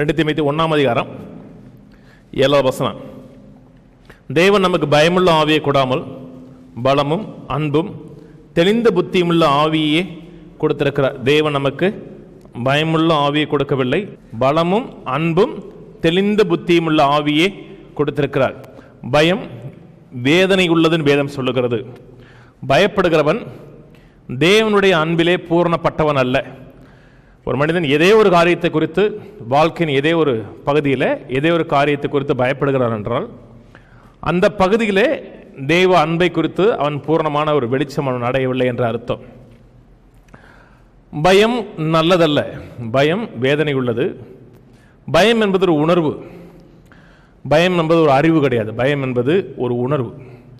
2 தீமோத்தேயு 1ஆம் அதிகாரம் 7வது வசனம். தேவன் நமக்கு பயமுள்ள ஆவியை கொடாமல் பலமும் அன்பும் தெளிந்த புத்தியுமுள்ள ஆவியே கொடுத்திருக்கிறார். தேவன் நமக்கு பயமுள்ள ஆவியை கொடுக்கவில்லை, பலமும் அன்பும் தெளிந்த புத்தியுமுள்ள ஆவியே கொடுத்திருக்கிறார். பயம் வேதனை உள்ளதுன்னு வேதம் சொல்லுகிறது. பயப்படுகிறவன் தேவனுடைய அன்பிலே பூரணப்பட்டவன் அல்ல. ஒரு மனிதன் எதே ஒரு காரியத்தை குறித்து, வாழ்க்கையின் எதே ஒரு பகுதியில் எதே ஒரு காரியத்தை குறித்து பயப்படுகிறான் என்றால் அந்த பகுதியிலே தேவ அன்பை குறித்து அவன் பூரணமான ஒரு வெளிச்சம் அவன் அடையவில்லை என்ற அர்த்தம். பயம் நல்லதல்ல, பயம் வேதனை உள்ளது. பயம் என்பது ஒரு உணர்வு, பயம் என்பது ஒரு அறிவு கிடையாது. பயம் என்பது ஒரு உணர்வு.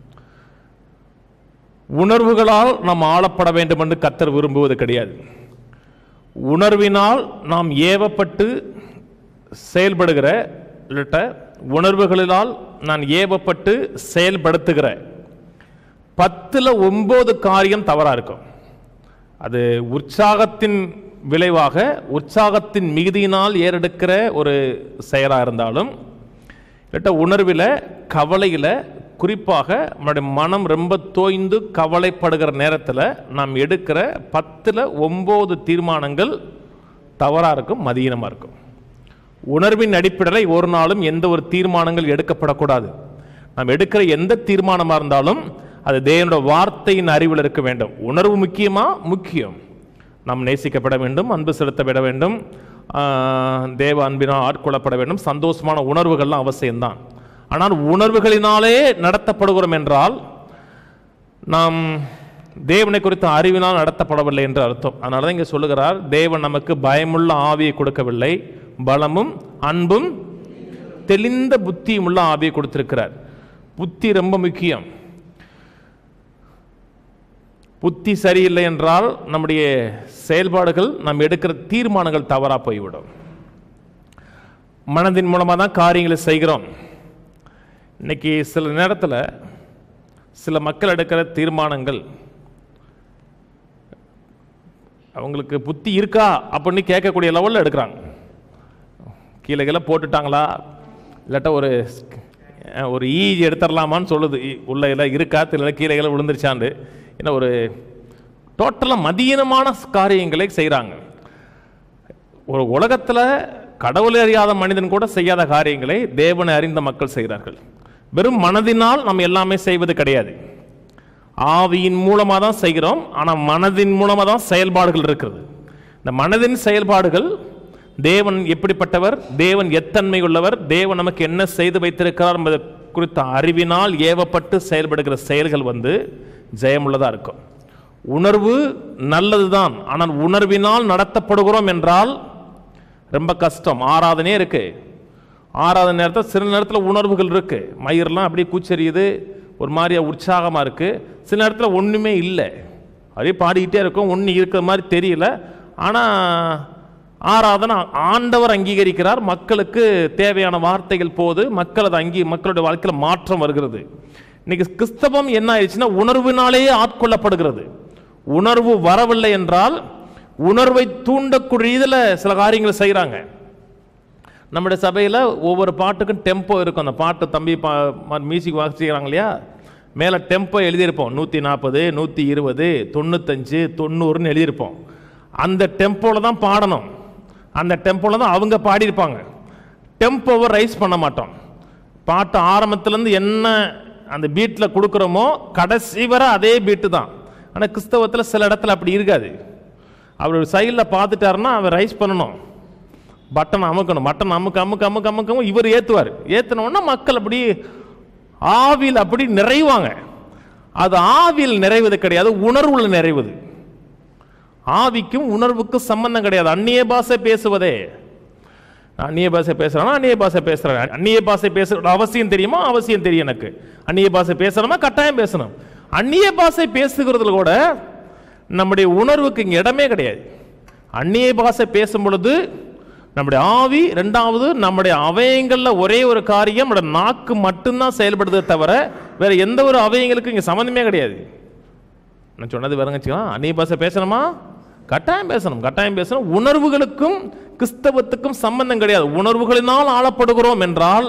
உணர்வுகளால் நாம் ஆளப்பட வேண்டும் என்று கர்த்தர் விரும்புவது கிடையாது. உணர்வினால் நாம் ஏவப்பட்டு செயல்படுகிற, உணர்வுகளினால் நான் ஏவப்பட்டு செயல்படுத்துகிற 10ல் 9 காரியம் தவறாக இருக்கும். அது உற்சாகத்தின் விளைவாக, உற்சாகத்தின் மிகுதியினால் ஏறெடுக்கிற ஒரு செயலாக இருந்தாலும், இல்லாட்ட உணர்வில், கவலையில், குறிப்பாக நம்முடைய மனம் ரொம்ப தோய்ந்து கவலைப்படுகிற நேரத்தில் நாம் எடுக்கிற 10ல் 9 தீர்மானங்கள் தவறாக இருக்கும், மதியீனமாக இருக்கும். உணர்வின் அடிப்படையில் ஒரு நாளும் எந்த ஒரு தீர்மானங்கள் எடுக்கப்படக்கூடாது. நாம் எடுக்கிற எந்த தீர்மானமாக இருந்தாலும் அது தேவனுடைய வார்த்தையின் அறிவில் இருக்க வேண்டும். உணர்வு முக்கியமா? முக்கியம். நாம் நேசிக்கப்பட வேண்டும், அன்பு செலுத்தப்பட வேண்டும், தேவ அன்பினால் ஆட்கொள்ளப்பட வேண்டும். சந்தோஷமான உணர்வுகள்லாம் அவசியம்தான். ஆனால் உணர்வுகளினாலே நடத்தப்படுகிறோம் என்றால் நாம் தேவனை குறித்த அறிவினால் நடத்தப்படவில்லை என்று அர்த்தம். அதனால தான் இங்கே சொல்லுகிறார், தேவன் நமக்கு பயமுள்ள ஆவியை கொடுக்கவில்லை, பலமும் அன்பும் தெளிந்த புத்தியும் உள்ள ஆவியை கொடுத்திருக்கிறார். புத்தி ரொம்ப முக்கியம். புத்தி சரியில்லை என்றால் நம்முடைய செயல்பாடுகள், நாம் எடுக்கிற தீர்மானங்கள் தவறாக போய்விடும். மனதின் மூலமாக தான் காரியங்களை செய்கிறோம். இன்னைக்கு சில நேரத்தில் சில மக்கள் எடுக்கிற தீர்மானங்கள், அவங்களுக்கு புத்தி இருக்கா அப்படின்னு கேட்கக்கூடிய லெவலில் எடுக்கிறாங்க. கீழே கீழே போட்டுட்டாங்களா, இல்லாட்டா ஒரு ஈஜி எடுத்துடலாமான்னு சொல்லுது, உள்ள எல்லாம் இருக்கா தெரியல, கீழே கீழே விழுந்துருச்சாண்டு. ஏன்னா ஒரு டோட்டலாக மதியீனமான காரியங்களை செய்கிறாங்க. ஒரு உலகத்தில் கடவுளை அறியாத மனிதன் கூட செய்யாத காரியங்களை தேவனை அறிந்த மக்கள் செய்கிறார்கள். வெறும் மனதினால் நம்ம எல்லாமே செய்வது கிடையாது. ஆவியின் மூலமாக தான் செய்கிறோம், ஆனால் மனதின் மூலமாக தான் செயல்பாடுகள் இருக்கிறது. இந்த மனதின் செயல்பாடுகள், தேவன் எப்படிப்பட்டவர், தேவன் எத்தன்மை உள்ளவர், தேவன் நமக்கு என்ன செய்து வைத்திருக்கிறார் என்பது குறித்த அறிவினால் ஏவப்பட்டு செயல்படுகிற செயல்கள் ஜெயமுள்ளதாக இருக்கும். உணர்வு நல்லதுதான், ஆனால் உணர்வினால் நடத்தப்படுகிறோம் என்றால் ரொம்ப கஷ்டம். ஆராதனையே இருக்கு, ஆராதனை நேரத்தில் சில நேரத்தில் உணர்வுகள் இருக்கு, மயிரெலாம் அப்படியே கூச்சரியுது, ஒரு மாதிரியா உற்சாகமாக இருக்கு. சில நேரத்தில் ஒன்றுமே இல்லை, அப்படியே பாடிக்கிட்டே இருக்கும், ஒன்றும் இருக்கிற மாதிரி தெரியல. ஆனால் ஆராதனை ஆண்டவர் அங்கீகரிக்கிறார், மக்களுக்கு தேவையான வார்த்தைகள் போது, மக்கள் அதை மக்களுடைய வாழ்க்கையில் மாற்றம் வருகிறது. இன்னைக்கு கிறிஸ்தவம் என்ன ஆயிடுச்சுன்னா உணர்வினாலேயே ஆட்கொள்ளப்படுகிறது. உணர்வு வரவில்லை என்றால் உணர்வை தூண்டக்கூடிய இதில் சில காரியங்களை செய்கிறாங்க. நம்முடைய சபையில் ஒவ்வொரு பாட்டுக்கும் டெம்போ இருக்கும். அந்த பாட்டு தம்பி மியூசிக் வாசிக்கிறாங்க இல்லையா, மேலே டெம்போ எழுதியிருப்போம், 140, 120, 95, 90ன்னு எழுதியிருப்போம். அந்த டெம்போவில் தான் பாடணும், அந்த டெம்போவில் தான் அவங்க பாடியிருப்பாங்க. டெம்போவை ரைஸ் பண்ண மாட்டோம். பாட்டு ஆரம்பத்துலேருந்து என்ன அந்த பீட்டில் கொடுக்குறோமோ கடைசி வரை அதே பீட்டு தான். ஆனால் கிறிஸ்தவத்தில் சில இடத்துல அப்படி இருக்காது. அவர் சைடில் பார்த்துட்டாருன்னா அவர் ரைஸ் பண்ணணும், பட்டன் அமுக்கணும், பட்டன் அமுக்கவும் இவர் ஏற்றுவார். ஏற்றினோன்னா மக்கள் அப்படி ஆவியில் அப்படி நிறைவாங்க. அது ஆவியில் நிறைவது கிடையாது, உணர்வுல நிறைவது. ஆவிக்கும் உணர்வுக்கும் சம்பந்தம் கிடையாது. அந்நிய பாஷை பேசுவதே, அந்நிய பாஷை பேசுறானா அந்நிய பாஷை பேசுறேன், அந்நிய பாஷை பேசுற அவசியம் தெரியுமா? அவசியம் தெரியும் எனக்கு. அந்நிய பாஷை பேசணுமா? கட்டாயம் பேசணும். அந்நிய பாஷை பேசுகிறதுல கூட நம்முடைய உணர்வுக்கு இங்கே இடமே கிடையாது. அந்நிய பாஷை பேசும் பொழுது நம்முடைய ஆவி, ரெண்டாவது நம்முடைய அவயங்களில் ஒரே ஒரு காரியம், நம்முடைய நாக்கு மட்டும்தான் செயல்படுதே தவிர வேற எந்த ஒரு அவயங்களுக்கு இங்கே சம்மந்தமே கிடையாது. நான் சொன்னது வேறங்கச்சுக்கலாம். அந்நிய பாஷை பேசணுமா? கட்டாயம் பேசணும், கட்டாயம் பேசணும். உணர்வுகளுக்கும் கிறிஸ்தவத்துக்கும் சம்பந்தம் கிடையாது. உணர்வுகளினால் ஆளப்படுகிறோம் என்றால்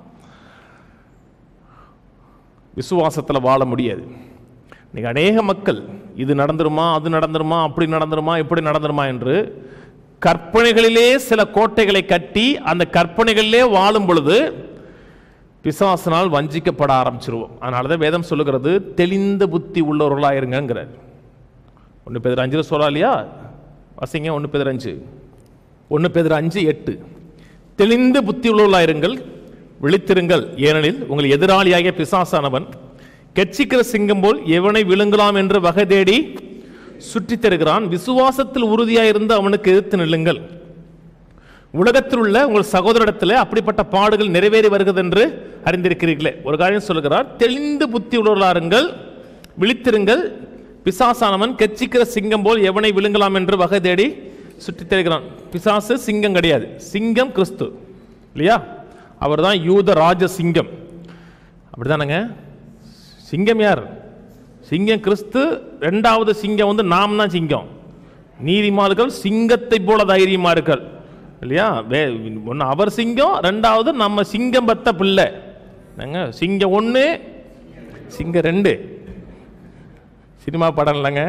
விசுவாசத்தில் வாழ முடியாது. இன்னைக்கு அநேக மக்கள் இது நடந்துருமா, அது நடந்துருமா, அப்படி நடந்துருமா, இப்படி நடந்துருமா என்று கற்பனைகளிலே சில கோட்டைகளை கட்டி அந்த கற்பனைகளிலே வாழும் பொழுது பிசாசினால் வஞ்சிக்கப்பட ஆரம்பிச்சிருவோம். அதனாலதான் வேதம் சொல்லுகிறது, தெளிந்த புத்தி உள்ளவர்களாயிருங்கிறார். 1 பேதுரு 5 சொல்லா இல்லையா? வாசிங்க 1 பேதுரு 5. 1 பேதுரு 5:8. தெளிந்த புத்தி உள்ளவர்களாயிருங்கள், விழித்திருங்கள், ஏனெனில் உங்கள் எதிராளியாகிய பிசாசானவன் கெச்சிக்கிற சிங்கம் போல் எவனை விழுங்கலாம் என்று வகை தேடி சுற்றி தருகிறான். விசுவாசத்தில் உறுதியாயிருந்து அவனுக்கு எதிர்த்து நில்லுங்கள். உலகத்தில் உள்ள உங்கள் சகோதரிடத்தில் அப்படிப்பட்ட பாடுகள் நிறைவேறி வருகிறது என்று அறிந்திருக்கிறீர்களே. ஒரு காரியம் சொல்லுகிறார், தெளிந்து புத்தி உள்ளவர்களாருங்கள், விழித்திருங்கள், பிசாசானவன் கெச்சிக்கிற சிங்கம் போல் எவனை விழுங்கலாம் என்று வகை தேடி சுற்றி தருகிறான். பிசாசு சிங்கம் கிடையாது, சிங்கம் கிறிஸ்து இல்லையா? அவர் தான் யூத ராஜ சிங்கம். அப்படிதானங்க? சிங்கம் யார்? சிங்கம் கிறிஸ்து. 2வது சிங்கம் வந்து நாம் தான் சிங்கம். நீதிமான்கள் சிங்கத்தை போல தைரியமார்கள் இல்லையா? ஒன்று அவர் சிங்கம், 2வது நம்ம சிங்கம் பத்த பிள்ளை. சிங்கம் 1, சிங்கம் 2. சினிமா படம் இல்லைங்க,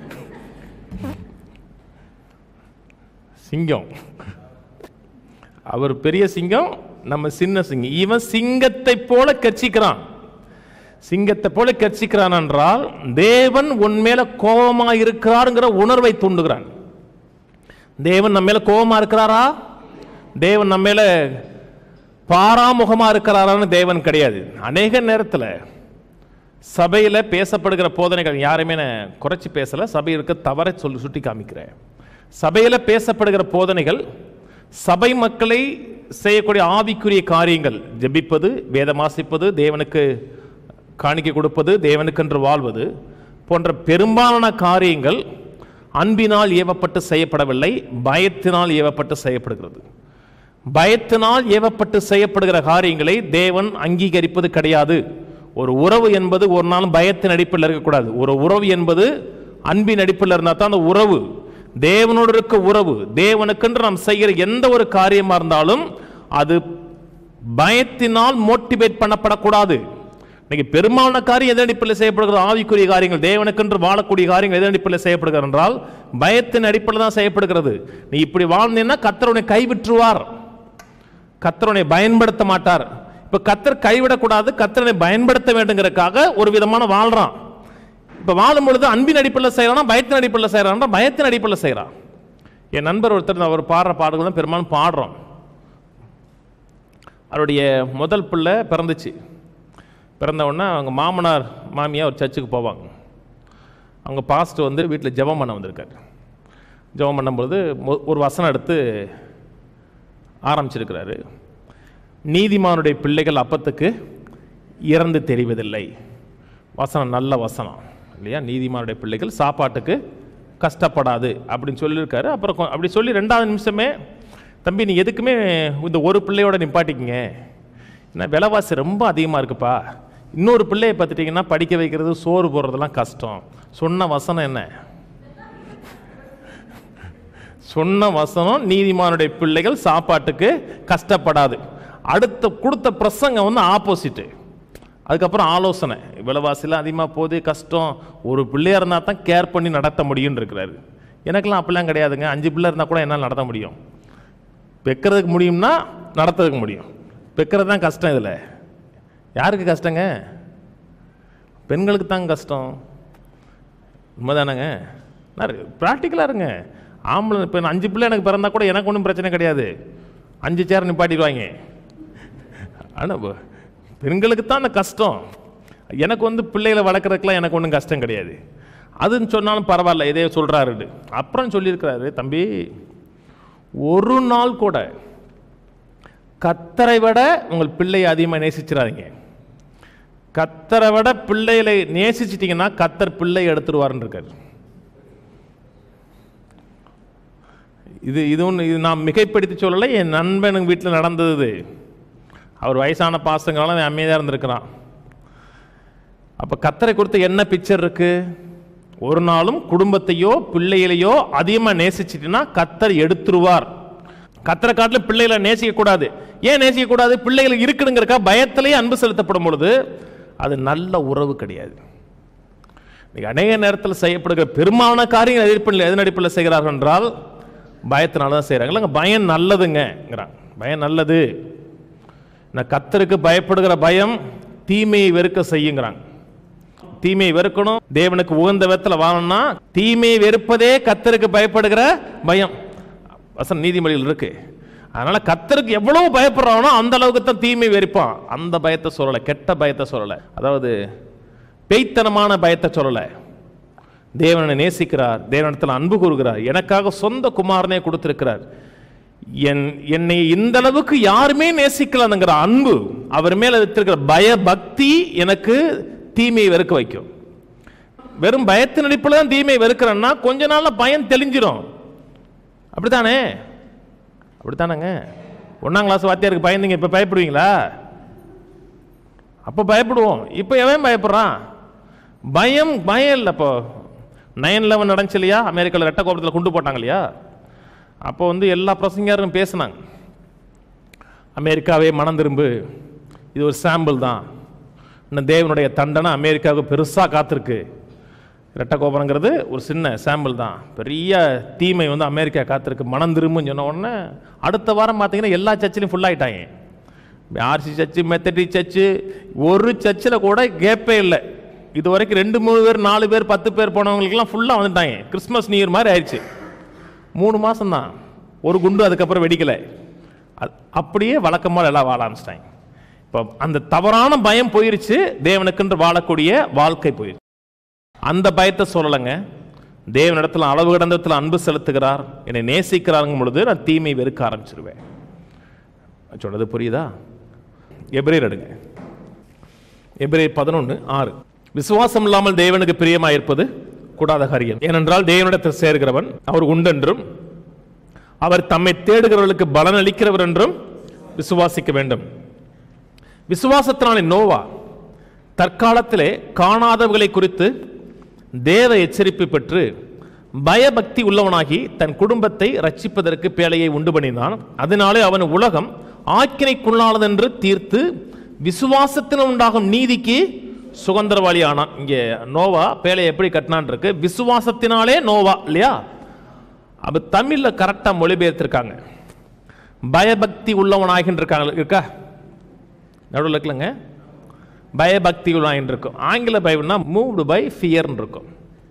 சிங்கம். அவர் பெரிய சிங்கம், நம்ம சின்ன சிங்கம். இவன் சிங்கத்தை போல கர்ச்சிக்கிறான். சிங்கத்தை போல கர்ச்சிக்கிறான் என்றால் தேவன் உன் மேல கோபமா இருக்கிறாருங்கிற உணர்வை தூண்டுகிறான். தேவன் நம்ம மேல கோபமா இருக்கிறாரா? தேவன் நம்ம மேல பாராமுகமா இருக்கிறாரான்னு தேவன் கிடையாது. அநேக நேரத்தில் சபையில் பேசப்படுகிற போதனைகள், யாருமே நான் குறைச்சி பேசல, சபையிற்கு தவறை சுட்டி காமிக்கிறேன். சபையில் பேசப்படுகிற போதனைகள் சபை மக்களை செய்யக்கூடிய ஆவிக்குரிய காரியங்கள், ஜெபிப்பது, வேதம் வாசிப்பது, தேவனுக்கு காணிக்கை கொடுப்பது, தேவனுக்கென்று வாழ்வது போன்ற பெரும்பாலான காரியங்கள் அன்பினால் ஏவப்பட்டு செய்யப்படவில்லை, பயத்தினால் ஏவப்பட்டு செய்யப்படுகிறது. பயத்தினால் ஏவப்பட்டு செய்யப்படுகிற காரியங்களை தேவன் அங்கீகரிப்பது கிடையாது. ஒரு உறவு என்பது ஒரு நாள் பயத்தின் அடிப்பில் இருக்கக்கூடாது. ஒரு உறவு என்பது அன்பின் அடிப்பில் இருந்தால் தான் அந்த உறவு, தேவனோடு இருக்க உறவு. தேவனுக்கென்று நாம் செய்கிற எந்த ஒரு காரியமாக இருந்தாலும் அது பயத்தினால் மோட்டிவேட் பண்ணப்படக்கூடாது. இன்னைக்கு பெரும்பாலான காரியம் எதன் அடிப்படையில் செய்யப்படுகிற ஆவிக்குரிய காரியங்கள், தேவனுக்கென்று வாழக்கூடிய காரியங்கள் எதன் அடிப்படையில் செய்யப்படுகிறது என்றால் பயத்தின் அடிப்படையில் தான் செய்யப்படுகிறது. நீ இப்படி வாழ்ந்தீங்கன்னா கர்த்தர் உன்னை கைவிட்டுருவார், கர்த்தர் உன்னை பயன்படுத்த மாட்டார். இப்ப கர்த்தர் கைவிடக்கூடாது, கர்த்தரை பயன்படுத்த வேண்டுங்கிறதுக்காக ஒரு விதமான வாழ்றான். இப்ப வாழும் பொழுது அன்பின் அடிப்படையில் செய்யறானா, பயத்தின் அடிப்படையில் செய்யறான்? பயத்தின் அடிப்படையில் செய்யறான். என் நண்பர் ஒருத்தர், அவர் பாடுற பாடல்கள் தான் பெரும்பாலும் பாடுறோம். அவருடைய முதல் பிள்ளை பிறந்துச்சு. பிறந்த உடனே அவங்க மாமனார் மாமியார் ஒரு சர்ச்சுக்கு போவாங்க. அவங்க பாஸ்டர் வந்து வீட்டில் ஜெபம் பண்ண வந்திருக்காரு. ஜெபம் பண்ணும்போது ஒரு வசனம் எடுத்து ஆரம்பிச்சிருக்கிறாரு. நீதிமானுடைய பிள்ளைகள் அப்பத்துக்கு இறந்து தெரிவதில்லை. வசனம் நல்ல வசனம் இல்லையா? நீதிமானுடைய பிள்ளைகள் சாப்பாட்டுக்கு கஷ்டப்படாது அப்படின்னு சொல்லியிருக்காரு. அப்புறம் அப்படி சொல்லி 2வது நிமிஷமே, தம்பி நீ எதுக்குமே இந்த ஒரு பிள்ளையோட நிப்பாட்டிக்கிங்க, ஏன்னா விலைவாசி ரொம்ப அதிகமாக இருக்குப்பா, இன்னொரு பிள்ளையை பார்த்துட்டிங்கன்னா படிக்க வைக்கிறது, சோறு போடுறதெல்லாம் கஷ்டம். சொன்ன வசனம் என்ன? சொன்ன வசனம் நீதிமானுடைய பிள்ளைகள் சாப்பாட்டுக்கு கஷ்டப்படாது. அடுத்த கொடுத்த பிரசங்கம் வந்து ஆப்போசிட்டு. அதுக்கப்புறம் ஆலோசனை, விலைவாசிலாம் அதிகமாக போகுது, கஷ்டம், ஒரு பிள்ளையாக இருந்தால் தான் கேர் பண்ணி நடத்த முடியும்னு இருக்கிறாரு. எனக்கெல்லாம் அப்படிலாம் கிடையாதுங்க, 5 பிள்ளை இருந்தால் கூட என்னால் நடத்த முடியும். பெக்கிறதுக்கு முடியும்னா நடத்துறதுக்கு முடியும், பெக்கிறது தான் கஷ்டம். இதில் யாருக்கு கஷ்டங்க? பெண்களுக்கு தாங்க கஷ்டம். உண்மைதானங்க? ப்ராக்டிக்கலாக இருங்க. ஆம்பளை இப்போ 5 பிள்ளை எனக்கு பிறந்தா கூட எனக்கு ஒன்றும் பிரச்சனை கிடையாது, 5 சேர் நிப்பாட்டிடுவாங்க. ஆனால் பெண்களுக்கு தான் அந்த கஷ்டம். எனக்கு வந்து பிள்ளைகளை வளர்க்குறதுக்கெலாம் எனக்கு ஒன்றும் கஷ்டம் கிடையாது. அதுன்னு சொன்னாலும் பரவாயில்ல, இதே சொல்கிறாரு. அப்புறம் சொல்லியிருக்கிறாரு, தம்பி ஒரு நாள் கூட கர்த்தரை விட உங்கள் பிள்ளையை அதிகமாக நேசிச்சிடாதீங்க. கர்த்தரை விட பிள்ளைகளை நேசிச்சிட்டிங்கன்னா கர்த்தர் பிள்ளையை எடுத்துருவாருன்னு இருக்காரு. இது ஒன்று, இது நான் மிகைப்படுத்தி சொல்லலை, என் நண்பனுக்கு வீட்டில் நடந்தது. அவர் வயசான பாசங்களாம் அமைதியாக இருந்திருக்கிறான். அப்போ கர்த்தரை கொடுத்து என்ன பிக்சர் இருக்கு? ஒரு நாளும் குடும்பத்தையோ பிள்ளைகளையோ அதிகமாக நேசிச்சிட்டுனா கர்த்தர் எடுத்துருவார். கர்த்தரை காட்டிலும் பிள்ளைகளை நேசிக்க கூடாது. ஏன் நேசிக்க கூடாது? பிள்ளைகள் இருக்குதுங்கிறக்கா பயத்திலேயே அன்பு செலுத்தப்படும் பொழுது அது நல்ல உறவு கிடையாது. அநேக நேரத்தில் செய்யப்படுகிற பெரும்பாலான காரியங்கள் எதன் அடிப்படையில் செய்கிறார்கள் என்றால் பயத்தினால தான் செய்கிறாங்க. இல்லைங்க, பயம் நல்லதுங்கிறாங்க. பயம் நல்லது. நான் கர்த்தருக்கு பயப்படுகிற பயம் தீமையை வெறுக்க செய்யுங்கிறாங்க. தீமையை வெறுக்கணும், தேவனுக்கு உகந்த விதத்தில் வாழணும்னா தீமையை வெறுப்பதே கர்த்தருக்கு பயப்படுகிற பயம். வசனம் நீதிமொழியில் இருக்கு. அதனால கர்த்தருக்கு எவ்வளவு பயப்படுறானோ அந்த அளவுக்கு தான் தீமை வெறுப்பான். அந்த பயத்தை சொல்லலை, கெட்ட பயத்தை சொல்லலை, அதாவது பேய்த்தனமான பயத்தை சொல்லலை. தேவனை நேசிக்கிறார், தேவனிடத்தில் அன்பு கூறுகிறார், எனக்காக சொந்த குமாரனே கொடுத்திருக்கிறார், என்னை இந்த அளவுக்கு யாருமே நேசிக்கலங்கிற அன்பு, அவர் மேல இருக்கிற பய பக்தி எனக்கு தீமையை வெறுக்க வைக்கும். வெறும் பயத்தின் அடிப்படையில் தான் தீமையை வெறுக்கிறேன்னா கொஞ்ச நாள்ல பயம் தெளிஞ்சிடும். அப்படித்தானே? அப்படித்தானங்க. 1ஆம் கிளாஸ் வாத்தியாருக்கு பயந்தீங்க, இப்ப பயப்படுவீங்களா? அப்ப பயப்படுவோம். இப்ப எவன் பயப்படுறான்? பயம் இல்லை. இப்போ 9/11 நடந்துச்சு இல்லையா, அமெரிக்காவில் ரெட்ட கோபுரத்தில் குண்டு போட்டாங்க இல்லையா, அப்போ எல்லா பிரசங்கரும் பேசினாங்க, அமெரிக்காவே மனம் திரும்பு, இது ஒரு சாம்பிள் தான், இன்னும் தேவனுடைய தண்டனை அமெரிக்காவுக்கு பெருசாக காத்திருக்கு. ரெட்ட கோபுரங்கிறது ஒரு சின்ன சாம்பிள் தான், பெரிய தீமை அமெரிக்கா காத்திருக்கு, மனம் திரும்புன்னு சொன்ன உடனே அடுத்த வாரம் பார்த்தீங்கன்னா எல்லா சர்ச்சிலையும் ஃபுல்லாகிட்டாங்க. ஆர்சி சர்ச்சு, மெத்தடிஸ்ட் சர்ச்சு, ஒரு சர்ச்சில் கூட கேப்பே இல்லை. இது வரைக்கும் 2, 3 பேர், 4 பேர், 10 பேர் போனவங்களுக்குலாம் ஃபுல்லாக வந்துட்டாங்க. கிறிஸ்மஸ் நியூ இயர் மாதிரி ஆயிடுச்சு. 3 மாதம் தான், ஒரு குண்டு அதுக்கப்புறம் வெடிக்கலை. அப்படியே வழக்கமாக எல்லாம் வாழ ஆரம்பிச்சிட்டாங்க. இப்போ அந்த தவறான பயம் போயிருச்சு, தேவனுக்கென்று வாழக்கூடிய வாழ்க்கை போயிருச்சு. அந்த பயத்தை சொல்லலைங்க. தேவனிடத்தில் அளவு கடந்தத்தில் அன்பு செலுத்துகிறார், என்னை நேசிக்கிறாருங்கும் பொழுது நான் தீமை வெறுக்க ஆரம்பிச்சிருவேன். சொன்னது புரியுதா? எபிரேயர் எடுங்க, எபிரேயர் 11:6. விசுவாசம் இல்லாமல் தேவனுக்கு பிரியமாயிருப்பது கூடாத காரியம். ஏனென்றால் தேவனிடத்தில் சேர்கிறவன் அவர் உண்டென்றும் அவர் தம்மை தேடுகிறவர்களுக்கு பலன் அளிக்கிறவர் என்றும் விசுவாசிக்க வேண்டும். விசுவாசத்தினாலே நோவா தற்காலத்திலே காணாதவர்களை குறித்து தேவ எச்சரிப்பு பெற்று பயபக்தி உள்ளவனாகி தன் குடும்பத்தை ரட்சிப்பதற்கு பேழையை உண்டு பண்ணினான். அதனாலே அவன் உலகம் ஆக்கினைக்குள்ளானது என்று தீர்த்து விசுவாசத்தினால் உண்டாகும் நீதிக்கு சுதந்திரவாளி ஆனான். இங்கே நோவா பேழையை எப்படி கட்டினான் இருக்கு, விசுவாசத்தினாலே நோவா இல்லையா? அப்ப தமிழ்ல கரெக்டா மொழிபெயர்த்திருக்காங்க, பயபக்தி உள்ளவனாகின்னு இருக்காங்க. இருக்கா? நடுவில் இருக்கலங்க, பயபக்தி உள்ளவனாகின்னு இருக்கும். ஆங்கில பைபிள்னா மூவ்டு பை ஃபியர்னு இருக்கும்,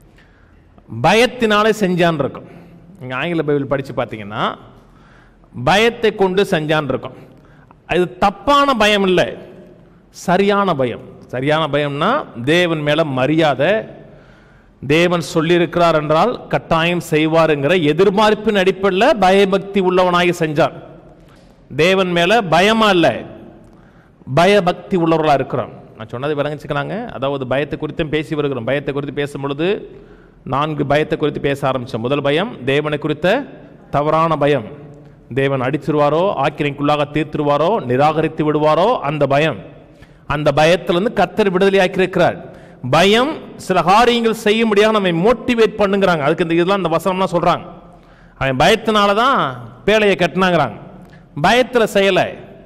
பயத்தினாலே செஞ்சான் இருக்கும். நீங்க ஆங்கில பைபிள் படிச்சு பார்த்தீங்கன்னா பயத்தை கொண்டு செஞ்சான் இருக்கும். அது தப்பான பயம் இல்லை, சரியான பயம். சரியான பயம்னா தேவன் மேல மரியாதை, தேவன் சொல்லியிருக்கிறார் என்றால் கட்டாயம் செய்வாருங்கிற எதிர்பார்ப்பின் அடிப்படையில் பயபக்தி உள்ளவனாகி செஞ்சான். தேவன் மேல பயமா இல்லை, பயபக்தி உள்ளவர்களா இருக்கிறோம். நான் சொன்னதை விளங்கிச்சுக்கிறாங்க. அதாவது பயத்தை குறித்தும் பேசி வருகிறோம். பயத்தை குறித்து பேசும் பொழுது 4 பயத்தை குறித்து பேச ஆரம்பிச்சோம். முதல் பயம் தேவனை குறித்த தவறான பயம், தேவன் அடிச்சிருவாரோ, ஆக்கினைக்குள்ளாக தீர்த்துருவாரோ, நிராகரித்து விடுவாரோ அந்த பயம். அந்த பயத்திலிருந்து கர்த்தர் விடுதலை ஆக்கியிருக்கிறார். பயம் சில காரியங்கள் செய்யும்படியாக நம்மை மோட்டிவேட் பண்ணுங்கிறாங்க. அதுக்கு இந்த இதெல்லாம் இந்த வசனம்லாம் சொல்றாங்க. அவன் பயத்தினால தான் பேழையை கட்டினாங்கிறாங்க. பயத்தில் செய்யலை,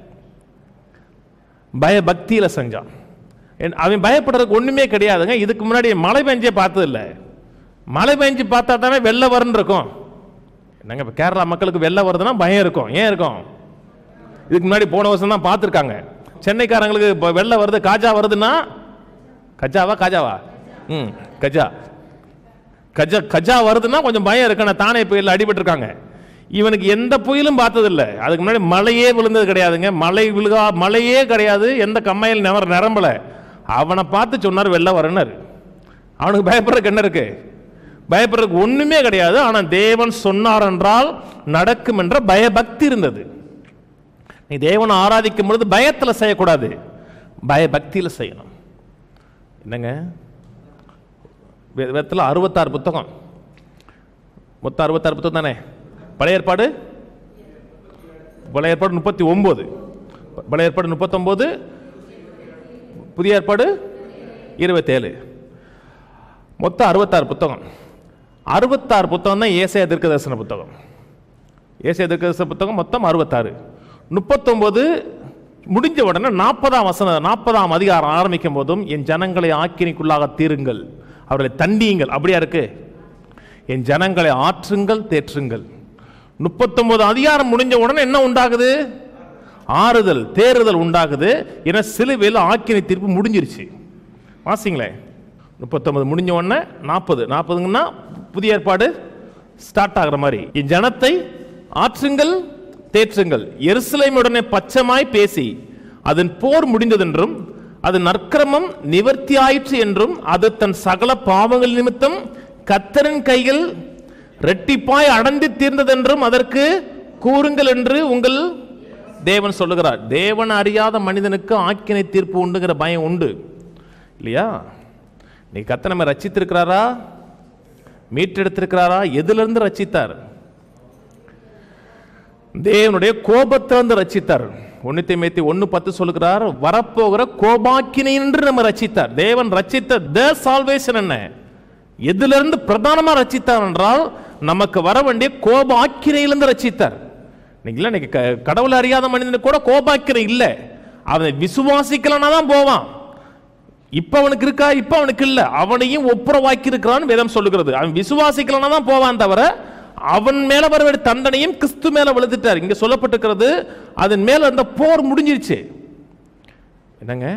பயபக்தியில செஞ்சான். அவன் பயப்படுறதுக்கு ஒண்ணுமே கிடையாதுங்க. இதுக்கு முன்னாடி மழை பெஞ்சே பார்த்தது இல்லை. மழை பெஞ்சு பார்த்தா தானே வெள்ளம் வரும்னு இருக்கும். என்னங்க இப்போ கேரளா மக்களுக்கு வெள்ளம் வருதுன்னா பயம் இருக்கும். ஏன் இருக்கும்? இதுக்கு முன்னாடி போன வருஷம் தான் பார்த்துருக்காங்க. சென்னைக்காரங்களுக்கு இப்போ வெள்ளம் வருது, காஜா வருதுன்னா, கஜாவா காஜாவா கஜா கஜா கஜா வருதுன்னா கொஞ்சம் பயம் இருக்கு. தானே புயல் அடிபட்டிருக்காங்க. இவனுக்கு எந்த புயலும் பார்த்ததில்லை. அதுக்கு முன்னாடி மழையே விழுந்தது கிடையாதுங்க. மழையே கிடையாது. எந்த கம்மையில் நிரம்பல. அவனை பார்த்து சொன்னார் வெள்ளம் வரனார். அவனுக்கு பயப்படுறதுக்கு என்ன இருக்கு? பயப்படுறதுக்கு ஒண்ணுமே கிடையாது. ஆனா தேவன் சொன்னார் என்றால் நடக்கும் என்ற பயபக்தி இருந்தது. நீ தேவனை ஆராதிக்கும் பொழுது பயத்துல செய்யக்கூடாது, பயபக்தியில செய்யணும். என்னங்க வேதத்தில் 66 புத்தகம், மொத்தம் 66 புத்தகம் தானே? பழைய ஏற்பாடு 39, பழைய ஏற்பாடு 39, புதிய ஏற்பாடு 27. மொத்தம் 66 புத்தகம். 66 புத்தகம் தான் ஏசாயா தீர்க்கதரிசன புத்தகம். ஏசாயா தீர்க்கதரிசன புத்தகம் மொத்தம் 66. 39 முடிஞ்ச உடனே 40ஆம் அதிகாரம் ஆரம்பிக்கும் போதும் என் ஜனங்களை ஆக்கினைக்குள்ளாக தீருங்கள், அவர்களை தண்டியுங்கள். அப்படியா இருக்கு? என் ஜனங்களை ஆற்றுங்கள், தேற்றுங்கள். 39 அதிகாரம் முடிஞ்ச உடனே என்ன உண்டாகுது? ஆறுதல், தேறுதல் உண்டாகுது. ஏன்னா சிலுவையில் ஆக்கினை தீர்ப்பு முடிஞ்சிருச்சு. வாசிங்களே, 39 முடிஞ்ச உடனே 40ங்கன்னா புதிய ஏற்பாடு ஸ்டார்ட் ஆகிற மாதிரி. என் ஜனத்தை ஆற்றுங்கள், தேற்றுங்கள். எருசலேமுடனே பச்சமாய் பேசி அதன் போர் முடிந்ததென்றும் அது நற்கிரமம் நிவர்த்தி ஆயிற்று என்றும் அது தன் சகல பாவங்கள் நிமித்தம் கர்த்தரின் கையில் ரெட்டிப்பாய் அடர்ந்து தீர்ந்ததென்றும் அதற்கு கூறுங்கள் என்று உங்கள் தேவன் சொல்லுகிறார். தேவன் அறியாத மனிதனுக்கு ஆக்கினை தீர்ப்பு உண்டுங்கிற பயம் உண்டு இல்லையா? நீ கர்த்தர் நம்ம ரட்சித்திருக்கிறாரா? மீட்டெடுத்திருக்கிறாரா? எதிலிருந்து ரட்சித்தார்? தேவனுடைய கோபத்திலிருந்து ரட்சித்தார். 1 தீமோத்தேயு 1:10 சொல்லுகிறார், வரப்போகிற கோபாக்கினை என்று நம்ம ரட்சித்தார். தேவன் ரட்சித்த சால்வேஷன் என்ன? எதிலிருந்து பிரதானமா ரட்சித்தார் என்றால் நமக்கு வர வேண்டிய கோபாக்கினையிலிருந்து ரட்சித்தார். இன்னைக்கு கடவுள் அறியாத மனிதனுக்கு கூட கோபாக்கினை இல்லை. அவனை விசுவாசிக்கலன்னா தான் போவான். இப்ப அவனுக்கு இருக்கா? இப்ப அவனுக்கு இல்ல. அவனையும் ஒப்புரவாக்கி இருக்கிறான் வேதம் சொல்லுகிறது. அவன் விசுவாசிக்கலன்னா தான் போவான் தவிர அவன் மேல வர வேண்டிய தண்டனையும் கிறிஸ்து மேல விழுந்துட்டார். இங்க சொல்லப்பட்டிருக்கிறது அதன் மேல அந்த போர் முடிஞ்சிருச்சு. என்னங்க,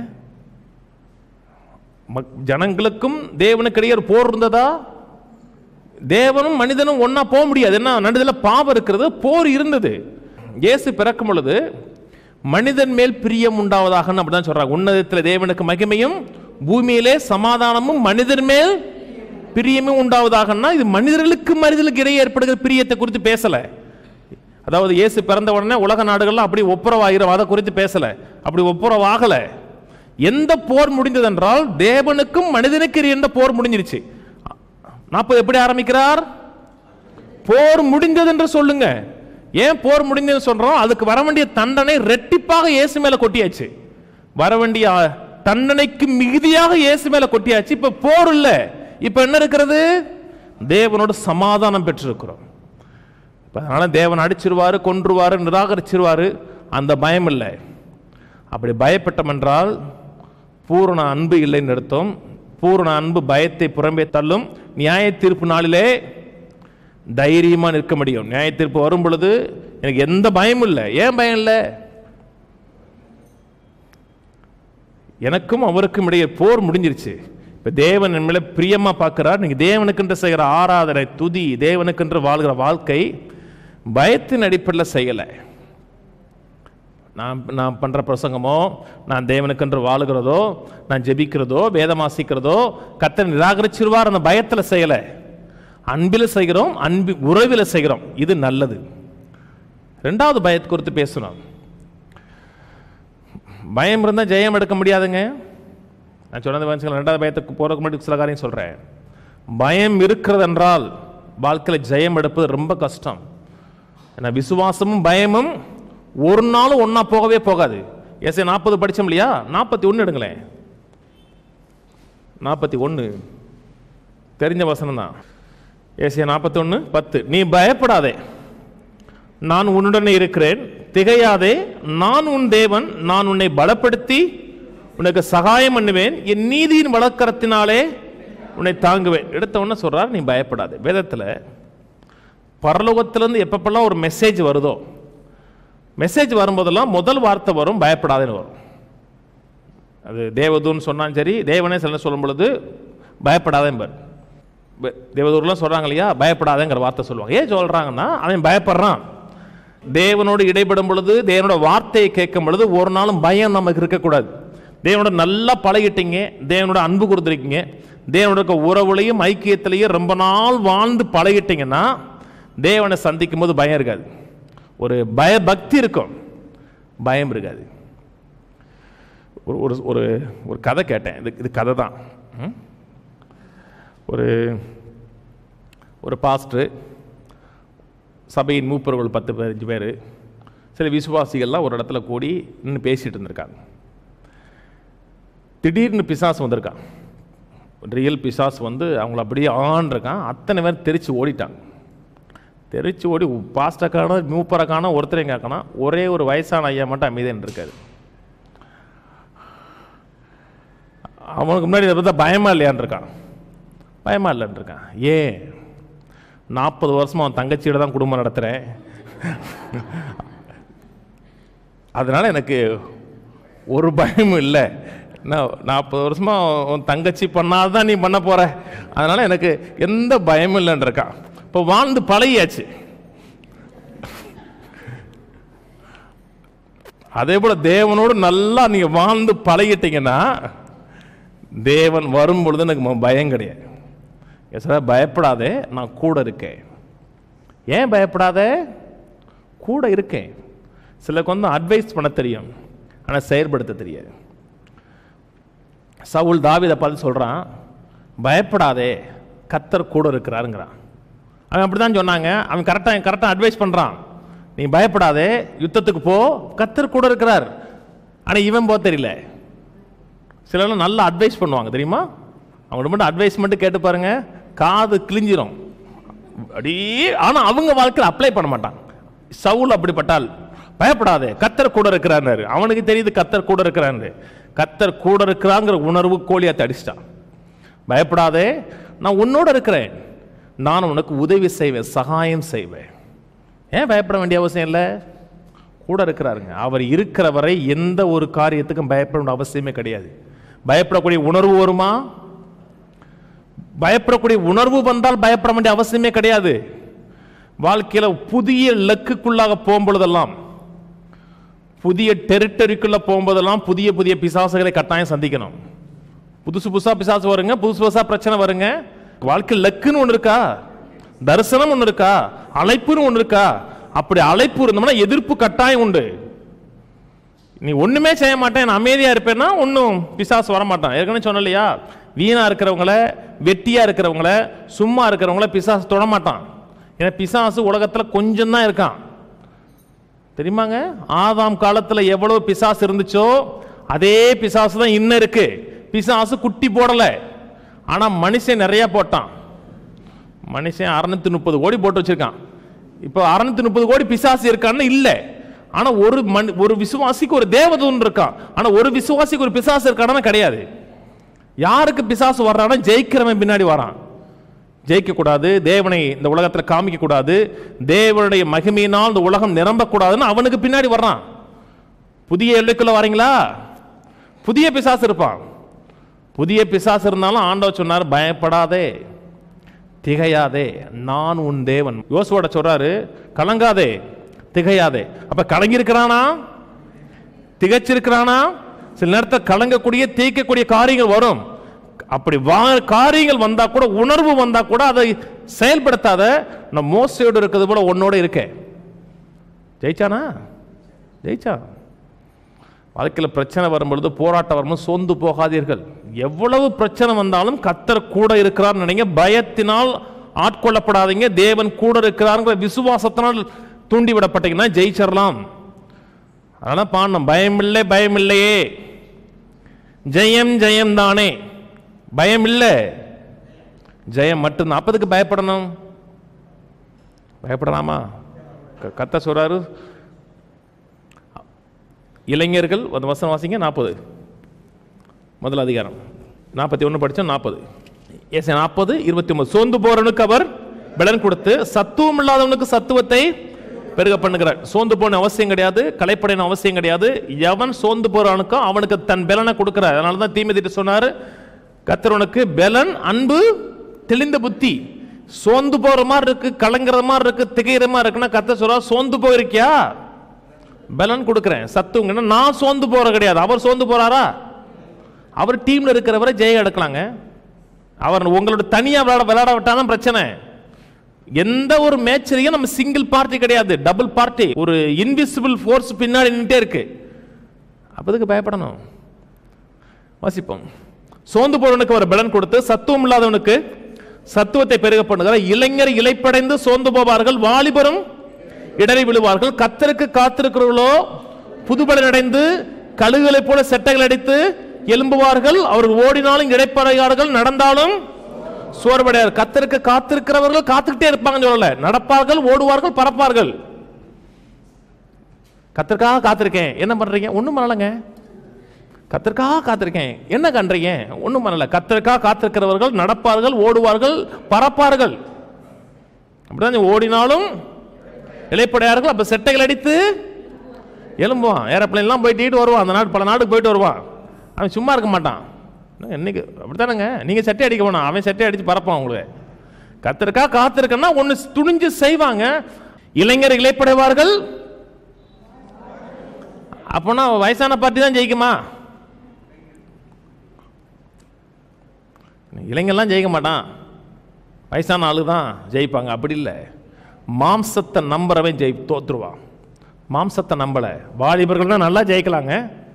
ஜனங்களுக்கும் தேவனுக்கு இடையே ஒரு போர் இருந்ததா? தேவனும் மனிதனும் ஒன்னா போக முடியாது. என்ன, நடுதல பாவம் இருக்கிறது, போர் இருந்தது. இயேசு பிறக்கும் பொழுது மனிதன் மேல் பிரியம் உண்டாவதாக அப்படிதான் சொல்றாங்க. உன்னதத்தில் தேவனுக்கு மகிமையும் பூமியிலே சமாதானமும் மனிதன் மேல் பிரியமும் உண்டாவதாகனா இது மனிதர்களுக்கு இடையே ஏற்படுகிற பிரியத்தை குறித்து பேசல. அதாவது இயேசு பிறந்த உடனே உலக நாடுகள்லாம் அப்படி ஒப்புரவாகிற அதை குறித்து பேசல. அப்படி ஒப்புரவாகல. எந்த போர் முடிந்தது என்றால் தேவனுக்கும் மனிதனுக்கு எந்த போர் முடிஞ்சிருச்சு. 40 எப்படி ஆரம்பிக்கிறார்? போர் முடிந்தது என்று சொல்லுங்க. ஏன் போர் முடிந்தது சொல்றோம்? அதுக்கு வர வேண்டிய தண்டனை ரெட்டிப்பாக இயேசு மேல கொட்டியாச்சு. வர வேண்டிய தண்டனைக்கு மிகுதியாக இயேசு மேல கொட்டியாச்சு. இப்ப போர் இல்ல. இப்ப என்ன இருக்கிறது? தேவனோட சமாதானம் பெற்றிருக்கிறோம். அதனால தேவன் அடிச்சிருவாரு, கொன்றுவாரு, நிராகரிச்சிருவாரு, அந்த பயம் இல்லை. அப்படி பயப்பட்டோம் என்றால் பூரண அன்பு இல்லைன்னு அர்த்தம். பூரண அன்பு பயத்தை புறம்பே தள்ளும். நியாய தீர்ப்பு நாளிலே தைரியமா நிற்க முடியும். நியாய தீர்ப்பு வரும் பொழுது எனக்கு எந்த பயமும் இல்லை. ஏன் பயம் இல்லை? எனக்கும் அவருக்கும் இடையே போர் முடிஞ்சிருச்சு. இப்ப தேவன் என் மேல பிரியமா பார்க்கிறார். நீங்க தேவனுக்கென்று செய்கிற ஆராதனை, துதி, தேவனுக்கென்று வாழ்கிற வாழ்க்கை பயத்தின் அடிப்படையில் செய்யலை. நான் பண்ற பிரசங்கமோ, நான் தேவனுக்கென்று வாழுகிறதோ, நான் ஜெபிக்கிறதோ, வேதமாசிக்கிறதோ கர்த்தர் நிராகரிச்சிருவார் அந்த பயத்தில் செய்யலை. அன்பில் செய்கிறோம், அன்பு உறவில் செய்கிறோம். இது நல்லது. 2வது பயத்தை குறித்து பேசணும். பயம் இருந்தால் ஜெயம் எடுக்க முடியாதுங்க. நான் சொன்னது 2வது பயத்துக்கு போறதுக்கு முன்னாடி சில காரியம் சொல்றேன். பயம் இருக்கிறது என்றால் வாழ்க்கையில் ஜெயம் எடுப்பது ரொம்ப கஷ்டம். ஏன்னா விசுவாசமும் பயமும் ஒரு நாளும் ஒன்னா போகவே போகாது. ஏசாயா 40 படிச்சோம் இல்லையா? 41 எடுங்களேன். 41 தெரிஞ்ச வசனம் தான். ஏசாயா 41:10, நீ பயப்படாதே, நான் உன்னுடனே இருக்கிறேன், திகையாதே, நான் உன் தேவன், நான் உன்னை பலப்படுத்தி உனக்கு சகாயம் பண்ணுவேன், என் நீதியின் வழக்கரத்தினாலே உன்னை தாங்குவேன். எடுத்த உடனே சொல்றார் நீ பயப்படாதே. வேதத்தில் பரலோகத்திலிருந்து எப்பப்பெல்லாம் ஒரு மெசேஜ் வருதோ, மெசேஜ் வரும்போதெல்லாம் முதல் வார்த்தை வரும் பயப்படாதேன்னு வரும். அது தேவதூன்னு சொன்னாலும் சரி, தேவனே சில சொல்லும் பொழுது பயப்படாதேன். தேவதூர்லாம் சொல்றாங்க இல்லையா, பயப்படாதேங்கிற வார்த்தை சொல்லுவாங்க. ஏன் சொல்றாங்கன்னா அவன் பயப்படுறான். தேவனோடு இடைப்படும் பொழுது, தேவனோட வார்த்தையை கேட்கும் பொழுது ஒரு நாளும் பயம் நமக்கு இருக்கக்கூடாது. தேவனோட நல்லா பழகிட்டீங்க, தேவனோட அன்பு கொடுத்துருக்கீங்க, தேவனோட உறவுலையும் ஐக்கியத்திலையும் ரொம்ப நாள் வாழ்ந்து பழகிட்டீங்கன்னா தேவனை சந்திக்கும் போது பயம் இருக்காது. ஒரு பயபக்தி இருக்கும், பயம் இருக்காது. ஒரு ஒரு ஒரு கதை கேட்டேன். இது கதை தான். ஒரு பாஸ்டர், சபையின் மூப்பர்கள் 10-15 பேர், சில விசுவாசிகள்லாம் ஒரு இடத்துல கூடி இன்னும் பேசிட்டு இருந்திருக்காங்க. திடீர்னு பிசாசு வந்திருக்கான். ரியல் பிசாசு வந்து அவங்கள அப்படியே இருக்கான். அத்தனை பேர் தெரிச்சு ஓடிட்டாங்க. தெரிச்சு ஓடி பாஸ்டை காணோம், மூப்பரை காணோம், ஒருத்தரையும் காக்கணும். ஒரே ஒரு வயசான ஐயா மட்டும் அமைதியாக இருக்காரு. அவனுக்கு முன்னாடி இதை பார்த்தா பயமா இல்லையான் இருக்கான். பயமா இல்லைன்னு இருக்கான். ஏன் 40 வருஷமா அவன் தங்கச்சியோட தான் குடும்பம் நடத்துகிறேன், அதனால எனக்கு ஒரு பயமும் இல்லை. நான் 40 வருஷமா உன் தங்கச்சி பண்ணாதான் நீ பண்ண போற, அதனால எனக்கு எந்த பயமும் இல்லைன்னு இருக்கான். இப்போ வாழ்ந்து பழகியாச்சு. அதே போல தேவனோடு நல்லா நீங்க வாழ்ந்து பழகிட்டீங்கன்னா தேவன் வரும் பொழுது எனக்கு பயம் கிடையாது. பயப்படாதே, நான் கூட இருக்கேன். ஏன் பயப்படாதே? கூட இருக்கேன். சிலருக்கு வந்து அட்வைஸ் பண்ண தெரியும், ஆனால் செயல்படுத்த தெரியாது. சவுல் தாவீதை பார்த்து சொல்றான், பயப்படாதே, கர்த்தர் கூட இருக்கிறாருங்கிறான். அவன் அப்படிதான் சொன்னாங்க. அவன் கரெக்டாக அட்வைஸ் பண்றான். நீ பயப்படாதே, யுத்தத்துக்கு போ, கர்த்தர் கூட இருக்கிறார். ஆனால் இவன் போக தெரியல. சிலர்லாம் நல்லா அட்வைஸ் பண்ணுவாங்க தெரியுமா? அவங்கள்ட்ட மட்டும் அட்வைஸ் மட்டும் கேட்டு பாருங்க, காது கிழிஞ்சிரும் அப்படியே. ஆனால் அவங்க வாழ்க்கையில் அப்ளை பண்ண மாட்டான். சவுல் அப்படிப்பட்டால், பயப்படாதே, கர்த்தர் கூட இருக்கிறாரு. அவனுக்கு தெரியுது கர்த்தர் கூட இருக்கிறாரு. கர்த்தர் கூட இருக்கிறாங்கிற உணர்வு கோலியாத்தை அடிச்சிட்டான். பயப்படாதே, நான் உன்னோட இருக்கிறேன், நான் உனக்கு உதவி செய்வேன், சகாயம் செய்வேன். ஏன் பயப்பட வேண்டிய அவசியம் இல்லை? கூட இருக்கிறாருங்க. அவர் இருக்கிற வரை எந்த ஒரு காரியத்துக்கும் பயப்பட வேண்டிய அவசியமே கிடையாது. பயப்படக்கூடிய உணர்வு வருமா? பயப்படக்கூடிய உணர்வு வந்தால் பயப்பட வேண்டிய அவசியமே கிடையாது. வாழ்க்கையில புதிய லக்குக்குள்ளாக போகும்பொழுதெல்லாம், புதிய டெரிட்டரிக்குள்ள போகும்போதெல்லாம் புதிய புதிய பிசாசுகளை கட்டாயம் சந்திக்கணும். புதுசு புதுசா பிசாசு வருங்க, புதுசு புதுசா பிரச்சனை வருங்க. வாழ்க்கை லக்குன்னு ஒன்று இருக்கா, தரிசனம் ஒன்று இருக்கா, அழைப்புன்னு ஒன்று இருக்கா? அப்படி அழைப்பு இருந்தோம்னா எதிர்ப்பு கட்டாயம் உண்டு. நீ ஒண்ணுமே செய்ய மாட்டேன், நான் அமைதியா இருப்பேன்னா ஒன்னும் பிசாசு வரமாட்டான். ஏற்கனவே சொன்ன இல்லையா, வீணா இருக்கிறவங்கள, வெட்டியா இருக்கிறவங்கள, சும்மா இருக்கிறவங்கள பிசாசு தொடமாட்டான். ஏன்னா பிசாசு உலகத்துல கொஞ்சம் தான் இருக்கான் தெரியுமாங்க. ஆதாம் காலத்துல எவ்வளவு பிசாசு இருந்துச்சோ அதே பிசாசு தான் இன்னும் இருக்கு. பிசாசு குட்டி போடல, ஆனா மனுஷன் நிறைய போட்டான். மனுஷன் 630 கோடி போட்டு வச்சிருக்கான். இப்போ 630 கோடி பிசாசு இருக்கான்னு இல்லை. ஆனா ஒரு விசுவாசிக்கு ஒரு தேவதூதன் இருக்கான். ஆனா ஒரு விசுவாசிக்கு ஒரு பிசாசு இருக்கானா கிடையாது. யாருக்கு பிசாசு வர்றானா ஜெயிக்கிறவன் பின்னாடி வரான். ஜெயிக்க கூடாது, தேவனை இந்த உலகத்தில் காமிக்க கூடாது, தேவனுடைய மகிமையினால் இந்த உலகம் நிரம்ப கூடாதுன்னு அவனுக்கு பின்னாடி வர்றான். புதிய எல்லைக்குள்ள வரீங்களா? புதிய பிசாசு இருப்பான். புதிய பிசாசு இருந்தாலும் ஆண்டவர் சொன்னார், பயப்படாதே, திகையாதே, நான் உன் தேவன். யோசுவோட சொல்றாரு, கலங்காதே, திகையாதே. அப்ப கலங்கி இருக்கிறானா, திகைச்சிருக்கிறானா? சில நேரத்தில் கலங்கக்கூடிய தீக்கக்கூடிய காரியங்கள் வரும். அப்படி காரியங்கள் வந்தா கூட, உணர்வு வந்தா கூட அதை செயல்படுத்தாத. நான் மோசையோடு இருக்கிறது போல உன்னோட இருக்கேன். ஜெயிச்சானா? ஜெயிச்சான். வாழ்க்கையில் பிரச்சனை வரும்பொழுது, போராட்டம் வரும்போது சோர்ந்து போகாதீர்கள். எவ்வளவு பிரச்சனை வந்தாலும் கர்த்தர் கூட இருக்கிறார் நினைங்க. பயத்தினால் ஆட்கொள்ளப்படாதீங்க. தேவன் கூட இருக்கிறார் விசுவாசத்தினால் தூண்டிவிடப்பட்டீங்கன்னா ஜெயிச்சிடலாம். அதனால பாடணும், பயமில்லை பயமில்லையே, ஜெயம் ஜெயம் தானே. பயம் இல்லை, ஜெயம் மட்டும்தான். அப்பதுக்கு பயப்படணும்? பயப்படலாமா? கர்த்தர் சொல்றாரு, இளைஞர்கள் அந்த வசனம் வாசிங்க. 40 முதல் அதிகாரம் 41 படிச்சோம். 40 40:29. சோர்ந்து போறவனுக்கு அவர் பலன் கொடுத்து சத்துவம் இல்லாதவனுக்கு சத்துவத்தை பெருக பண்ணுகிறார். சோர்ந்து போன அவசியம் கிடையாது, களைப்படைன அவசியம் கிடையாது. எவன் சோர்ந்து போறானுக்கோ அவனுக்கு தன் பலனை கொடுக்கிறார். அதனாலதான் தீமோத்தேயுக்கு சொன்னாரு, கர்த்தர் உனக்கு பலன், அன்பு, தெளிந்த புத்தி. சோர்ந்து போற மாதிரி இருக்கு, கலங்குற மாதிரி இருக்கு, திகைற மாதிரி இருக்குன்னா கர்த்தர் சொல்றார், சோர்ந்து போயிருக்கியா, பலன் கொடுக்கிறேன். சத்துவங்கன்னா நான் சோர்ந்து போற கிடையாது. அவர் சோர்ந்து போறாரா? அவர் டீம்ல இருக்கிறவரை ஜெயம் எடுக்கலாங்க. அவர் உங்களோட தனியா விளையாட விட்டாதான் பிரச்சனை. எந்த ஒரு மேட்ச்லயும் நம்ம சிங்கிள் பார்ட்டி கிடையாது, டபுள் பார்ட்டி. ஒரு இன்விசிபிள் ஃபோர்ஸ் பின்னாடி நின்னுட்டே இருக்கு. அப்பதுக்கு பயப்படணும். வாசிப்போம். சோர்ந்து போறவனுக்கு அவர் பலன் கொடுத்து சத்துவம் இல்லாதவனுக்கு சத்துவத்தை பெருக பண்ணுகிறார். இளைஞர் இளைப்படைந்து சோர்ந்து போவார்கள், வாலிபரும் இடறி விழுவார்கள். கர்த்தருக்கு காத்திருக்கிறவர்களோ புதுபலன் அடைந்து கழுகுகளை போல செட்டைகள் அடித்து எழும்புவார்கள், அவர்கள் ஓடினாலும் இளைப்படையார்கள், நடந்தாலும் சோர்வடையார். கர்த்தருக்கு காத்திருக்கிறவர்கள் காத்துக்கிட்டே இருப்பாங்க சொல்லல, நடப்பார்கள், ஓடுவார்கள், பறப்பார்கள். கர்த்தருக்காக காத்திருக்கேன், என்ன பண்றீங்க? ஒண்ணும் பண்ணலங்க. கர்த்தருக்காக காத்திருக்கேன், என்ன கண்றீங்க? ஒண்ணும் பண்ணல. கர்த்தருக்காக காத்திருக்கிறவர்கள் நடப்பார்கள், ஓடுவார்கள், பறப்பார்கள். அப்படிதான் ஓடினாலும் இளைப்படையார்கள். அப்ப செட்டைகள் அடித்து எழும்புவான். ஏரோப்ளைன்லாம் போயிட்டு வருவான், அந்த நாடு பல நாடுக்கு போயிட்டு வருவான். அவன் சும்மா இருக்க மாட்டான். இன்னைக்கு அப்படித்தானுங்க, நீங்க செட்டை அடிக்க போனா அவன் செட்டை அடிச்சு பறப்பான். உங்களுக்கு கர்த்தருக்காக காத்திருக்கன்னா ஒன்னு துணிஞ்சு செய்வாங்க. இளைஞர் இளைப்படைவார்கள். அப்போனா வயசான பார்ட்டி தான் ஜெயிக்குமா? இளைஞர்லாம் ஜெயிக்க மாட்டான், வயசான ஆளு தான் ஜெயிப்பாங்க. அப்படி இல்லை, மாம்சத்தை நம்புறவன் தோத்துருவான். மாம்சத்தை நம்பல. வாலிபர்கள் தான் நல்லா ஜெயிக்கலாங்க.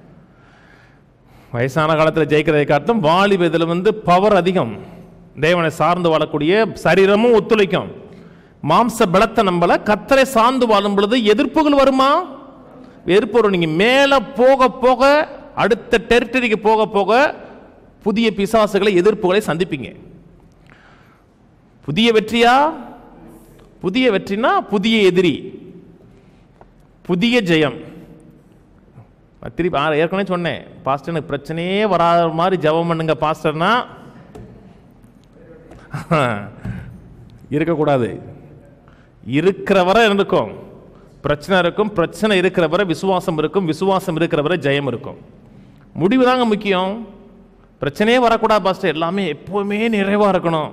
வயசான காலத்தில் ஜெயிக்கிறதை காட்டும் வாலிப இதில் பவர் அதிகம். தேவனை சார்ந்து வாழக்கூடிய சரீரமும் ஒத்துழைக்கும். மாம்ச பலத்தை நம்பல. கர்த்தரை சார்ந்து வாழும் பொழுது எதிர்ப்புகள் வருமா? எதிர்ப்பு வரும். நீங்க மேல போக போக, அடுத்த டெரிட்டரிக்கு போக போக புதிய பிசாசுகளை, எதிர்ப்புகளை சந்திப்பீங்க. புதிய வெற்றியா? புதிய வெற்றினா புதிய எதிரி, புதிய ஜெயம். திருப்பி ஏற்கனவே சொன்னேன், பாஸ்டர் எனக்கு பிரச்சனையே வராத மாதிரி ஜெபம் பண்ணுங்க பாஸ்டர்னா இருக்கக்கூடாது. இருக்கிற வரை இருக்கும் பிரச்சனை இருக்கும், பிரச்சனை இருக்கிற வரை விசுவாசம் இருக்கும், விசுவாசம் இருக்கிற வரை ஜெயம் இருக்கும். முடிவு தாங்க முக்கியம். பிரச்சனையே வரக்கூடாது பாஸ்டர், எல்லாமே எப்பவுமே நிறைவா இருக்கணும்.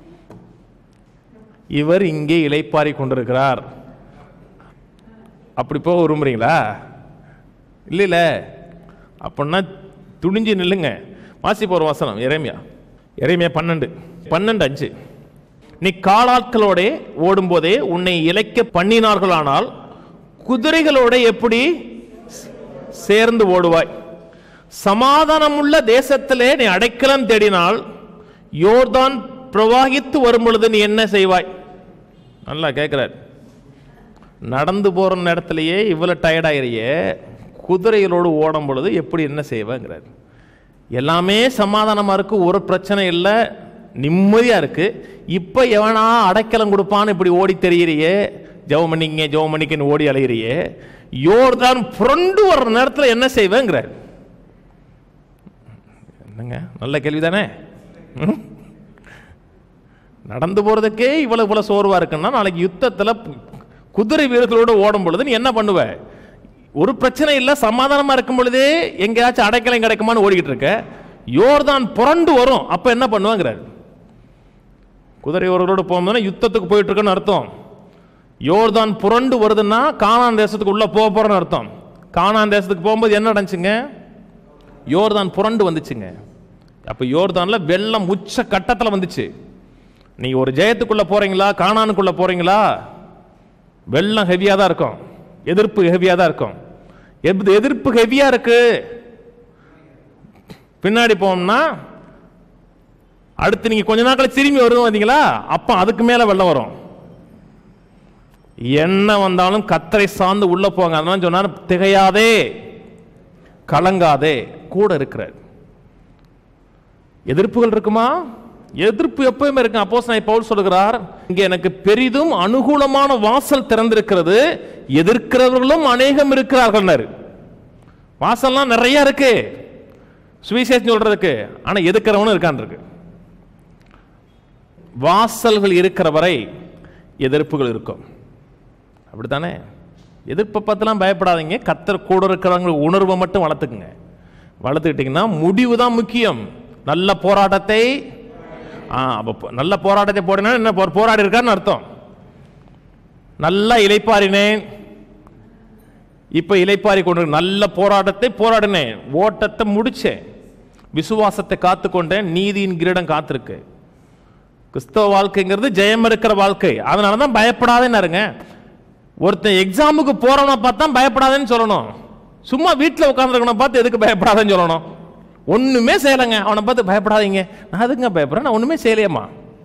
இவர் இங்கே இளைப்பாரி கொண்டிருக்கிறார், அப்படி போக விரும்புறீங்களா? இல்ல அப்படின்னா துணிஞ்சு நில்லுங்க. வாசிப்ப ஒரு வசனம், எரேமியா 12:5. நீ காலாட்களோட ஓடும் போதே உன்னை இளைக்க பண்ணினார்களானால் குதிரைகளோட எப்படி சேர்ந்து ஓடுவாய்? சமாதானம் உள்ள தேசத்திலே நீ அடைக்கலம் தேடினால் யோர்தான் பிரவாகித்து வரும் பொழுது நீ என்ன செய்வாய்? நல்லா கேட்கிறார். நடந்து போற இடத்துலயே இவ்வளவு டயர்டாயிரியே, குதிரைகளோடு ஓடும் பொழுது எப்படி என்ன செய்வாங்கிறார். எல்லாமே சமாதானமா இருக்கு, ஒரு பிரச்சனை இல்லை, நிம்மதியா இருக்கு. இப்ப எவனா அடைக்கலம் கொடுப்பான்னு இப்படி ஓடி தெரியுறியே, ஜெபம் பண்ணிங்க ஜெபம் பண்ணிக்கன்னு ஓடி அலையிறியே, யோர்தான் புரண்டு வர்ற நேரத்தில் என்ன செய்வேங்கிறார். என்னங்க நல்ல கேள்விதானே? நடந்து போறதுக்கே இவ்வளவு சோர்வா இருக்குன்னா நாளைக்கு யுத்தத்துல குதிரை வீரர்களோட ஓடும் பொழுது நீ என்ன பண்ணுவ? ஒரு பிரச்சனை இல்லை, சமாதானமா இருக்கும் பொழுதே எங்கேயாச்சும் அடைக்கலம் கிடைக்குமான்னு ஓடிக்கிட்டு இருக்க. யோர்தான் புரண்டு வரும், அப்ப என்ன பண்ணுவாங்கிறார். குதிரை வீரர்களோட போகும்போது யுத்தத்துக்கு போயிட்டு இருக்குன்னு அர்த்தம். யோர்தான் புரண்டு வருதுன்னா கானான் தேசத்துக்கு உள்ள போக போறன்னு அர்த்தம். கானான் தேசத்துக்கு போகும்போது என்ன நடந்துச்சுங்க? யோர்தான் புரண்டு வந்துச்சுங்க. அப்ப யோர்தான்ல வெள்ளம் உச்ச கட்டத்தில் வந்துச்சு. நீங்க ஒரு ஜெயத்துக்குள்ள போறீங்களா, கானானுக்குள்ள போறீங்களா, வெள்ளம் ஹெவியா தான் இருக்கும், எதிர்ப்பு ஹெவியா தான் இருக்கும். எதிர்ப்பு ஹெவியா இருக்கு. பின்னாடி போனோம்னா அடுத்து நீங்க கொஞ்ச நாட்கள் திரும்பி வருவோம் வந்தீங்களா, அப்ப அதுக்கு மேல வெள்ளம் வரும். என்ன வந்தாலும் கர்த்தரை சார்ந்து உள்ள போங்க. அதனால சொன்னார், திகையாதே கலங்காதே, கூட இருக்கிறார். எதிர்ப்புகள் இருக்குமா? எதிர்ப்பு எப்பவுமே இருக்கு. அப்போஸ்தலன் பவுல் சொல்கிறார், இங்கே எனக்கு பெரிதும் அனுகூலமான வாசல் திறந்திருக்கிறது, எதிர்க்கிறவர்களும் அநேகம் இருக்கிறார்கள். வாசல்லாம் நிறைய இருக்கு சுவிசேஷம் சொல்றதுக்கு, ஆனா எதிர்க்கிறவனும் இருக்கான் இருக்கு. வாசல்கள் இருக்கிற வரை எதிர்ப்புகள் இருக்கும். அப்படித்தானே? எதிர்ப்பை பத்திலாம் பயப்படாதீங்க. கர்த்தர் கூட இருக்கிறவங்க உணர்வை மட்டும் வளர்த்துக்குங்க. வளர்த்துக்கிட்டீங்கன்னா முடிவு தான் முக்கியம். நல்ல போராட்டத்தை நல்ல போராட்டத்தை போடினா என்ன போராடி இருக்கான்னு அர்த்தம். நல்லா இளைப்பாறினேன், இப்ப இளைப்பாரி கொண்டு நல்ல போராட்டத்தை போராடினேன், ஓட்டத்தை முடிச்சேன், விசுவாசத்தை காத்துக்கொண்டேன், நீதியின் கிரீடம் காத்திருக்கு. கிறிஸ்தவ வாழ்க்கைங்கிறது ஜெயம் இருக்கிற வாழ்க்கை. அதனாலதான் பயப்படாதேன்னு. ஒருத்தன் எக்ஸாமுக்கு போறவனை பார்த்தா பயப்படாதேன்னு சொல்லணும். சும்மா வீட்டில் உட்காந்துருக்கணும் பார்த்து எதுக்கு பயப்படாதேன்னு சொல்லணும்? ஒண்ணுமே செய்யலைங்க, அவனை பார்த்து பயப்படாதீங்க. நான் எதுங்க பயப்படுறேன்? நான் ஒண்ணுமே செய்யலையம்மா.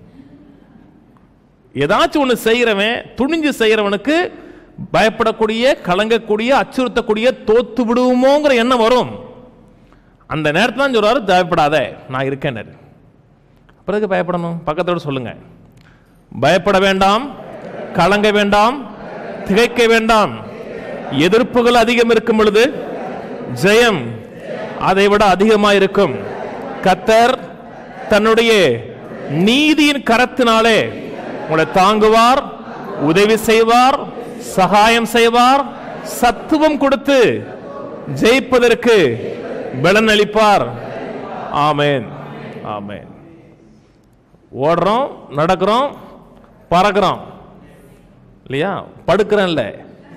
ஏதாச்சும் ஒண்ணு செய்யறவன், துணிஞ்சு செய்யறவனுக்கு பயப்படக்கூடிய, கலங்கக்கூடிய, அச்சுறுத்தக்கூடிய, தோத்து விடுவோமோங்கிற எண்ணம் வரும். அந்த நேரத்தில் தான் சொல்றாரு, பயப்படாத நான் இருக்கேன். பிறகு பயப்படணும்? பக்கத்தோடு சொல்லுங்க, பயப்பட வேண்டாம், கலங்க வேண்டாம், திகைக்க வேண்டாம். எதிர்ப்புகள் அதிகம் இருக்கும் பொழுது ஜெயம் அதை விட அதிகமாக இருக்கும். கர்த்தர் தன்னுடைய நீதியின் கரத்தினாலே உங்களை தாங்குவார், உதவி செய்வார், சகாயம் செய்வார், சத்துவம் கொடுத்து ஜெயிப்பதற்கு பலன் அளிப்பார். ஆமென், ஆமென். ஓடுறோம், நடக்கிறோம், பறக்கிறோம் இல்லையா? படுக்கிறோம் இல்லை,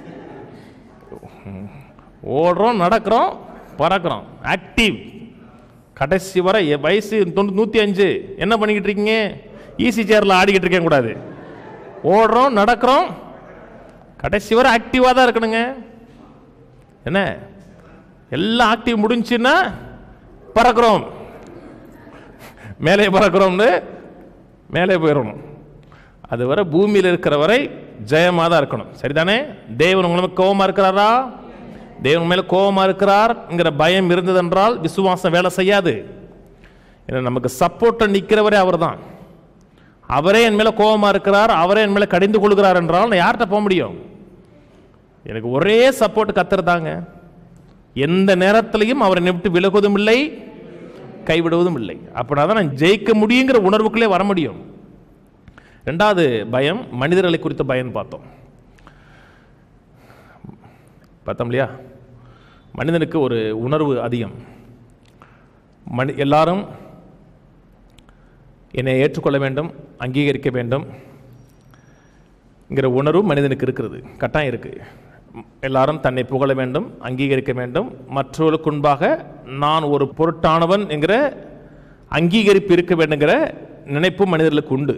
ஓடுறோம், நடக்கிறோம், பறக்கிறோம், ஆக்டிவ். கடைசி வரை வயசு 105 என்ன பண்ணிக்கிட்டு இருக்கீங்க? ஈஸி சேர்ல ஆடிக்கிட்டு இருக்கேன் கூடாது. ஓடுறோம், நடக்கிறோம், கடைசி வரை ஆக்டிவாக தான் இருக்கணுங்க. என்ன எல்லாம் ஆக்டிவ் முடிஞ்சுன்னா பறக்கிறோம், மேலே பறக்கிறோம்னு மேலே போயிடணும். அது வரை பூமியில் இருக்கிற வரை ஜெயமாக தான் இருக்கணும். சரிதானே? தேவன் உங்களுக்கு கோபமாக இருக்கிறாரா? தேவன் மேலே கோபமாக இருக்கிறார்ங்கிற பயம் இருந்ததென்றால் விசுவாசம் வேலை செய்யாது. ஏன்னா நமக்கு சப்போர்ட்டை நிற்கிறவரே அவர் தான். அவரே என் மேலே கோபமாக இருக்கிறார், அவரே என் மேலே கடிந்து கொள்கிறார் என்றால் நான் யார்கிட்ட போக முடியும்? எனக்கு ஒரே சப்போர்ட் கர்த்தர் தாங்க. எந்த நேரத்திலையும் அவரை விட்டு விலகுவதும் இல்லை, கைவிடுவதும் இல்லை. அப்படின்னா தான் நான் ஜெயிக்க முடியுங்கிற உணர்வுக்குள்ளே வர முடியும். ரெண்டாவது பயம், மனிதர்களை குறித்த பயம் பார்த்தோம் இல்லையா? மனிதனுக்கு ஒரு உணர்வு அதிகம். எல்லாரும் என்னை ஏற்றுக்கொள்ள வேண்டும், அங்கீகரிக்க வேண்டும் என்கிற உணர்வு மனிதனுக்கு இருக்கிறது, கட்டாயம் இருக்கு. எல்லாரும் தன்னை புகழ வேண்டும், அங்கீகரிக்க வேண்டும், மற்றவர்களுக்கு முன்பாக நான் ஒரு பொருட்டானவன் என்கிற அங்கீகரிப்பு இருக்க வேண்டுங்கிற நினைப்பு மனிதர்களுக்கு உண்டு.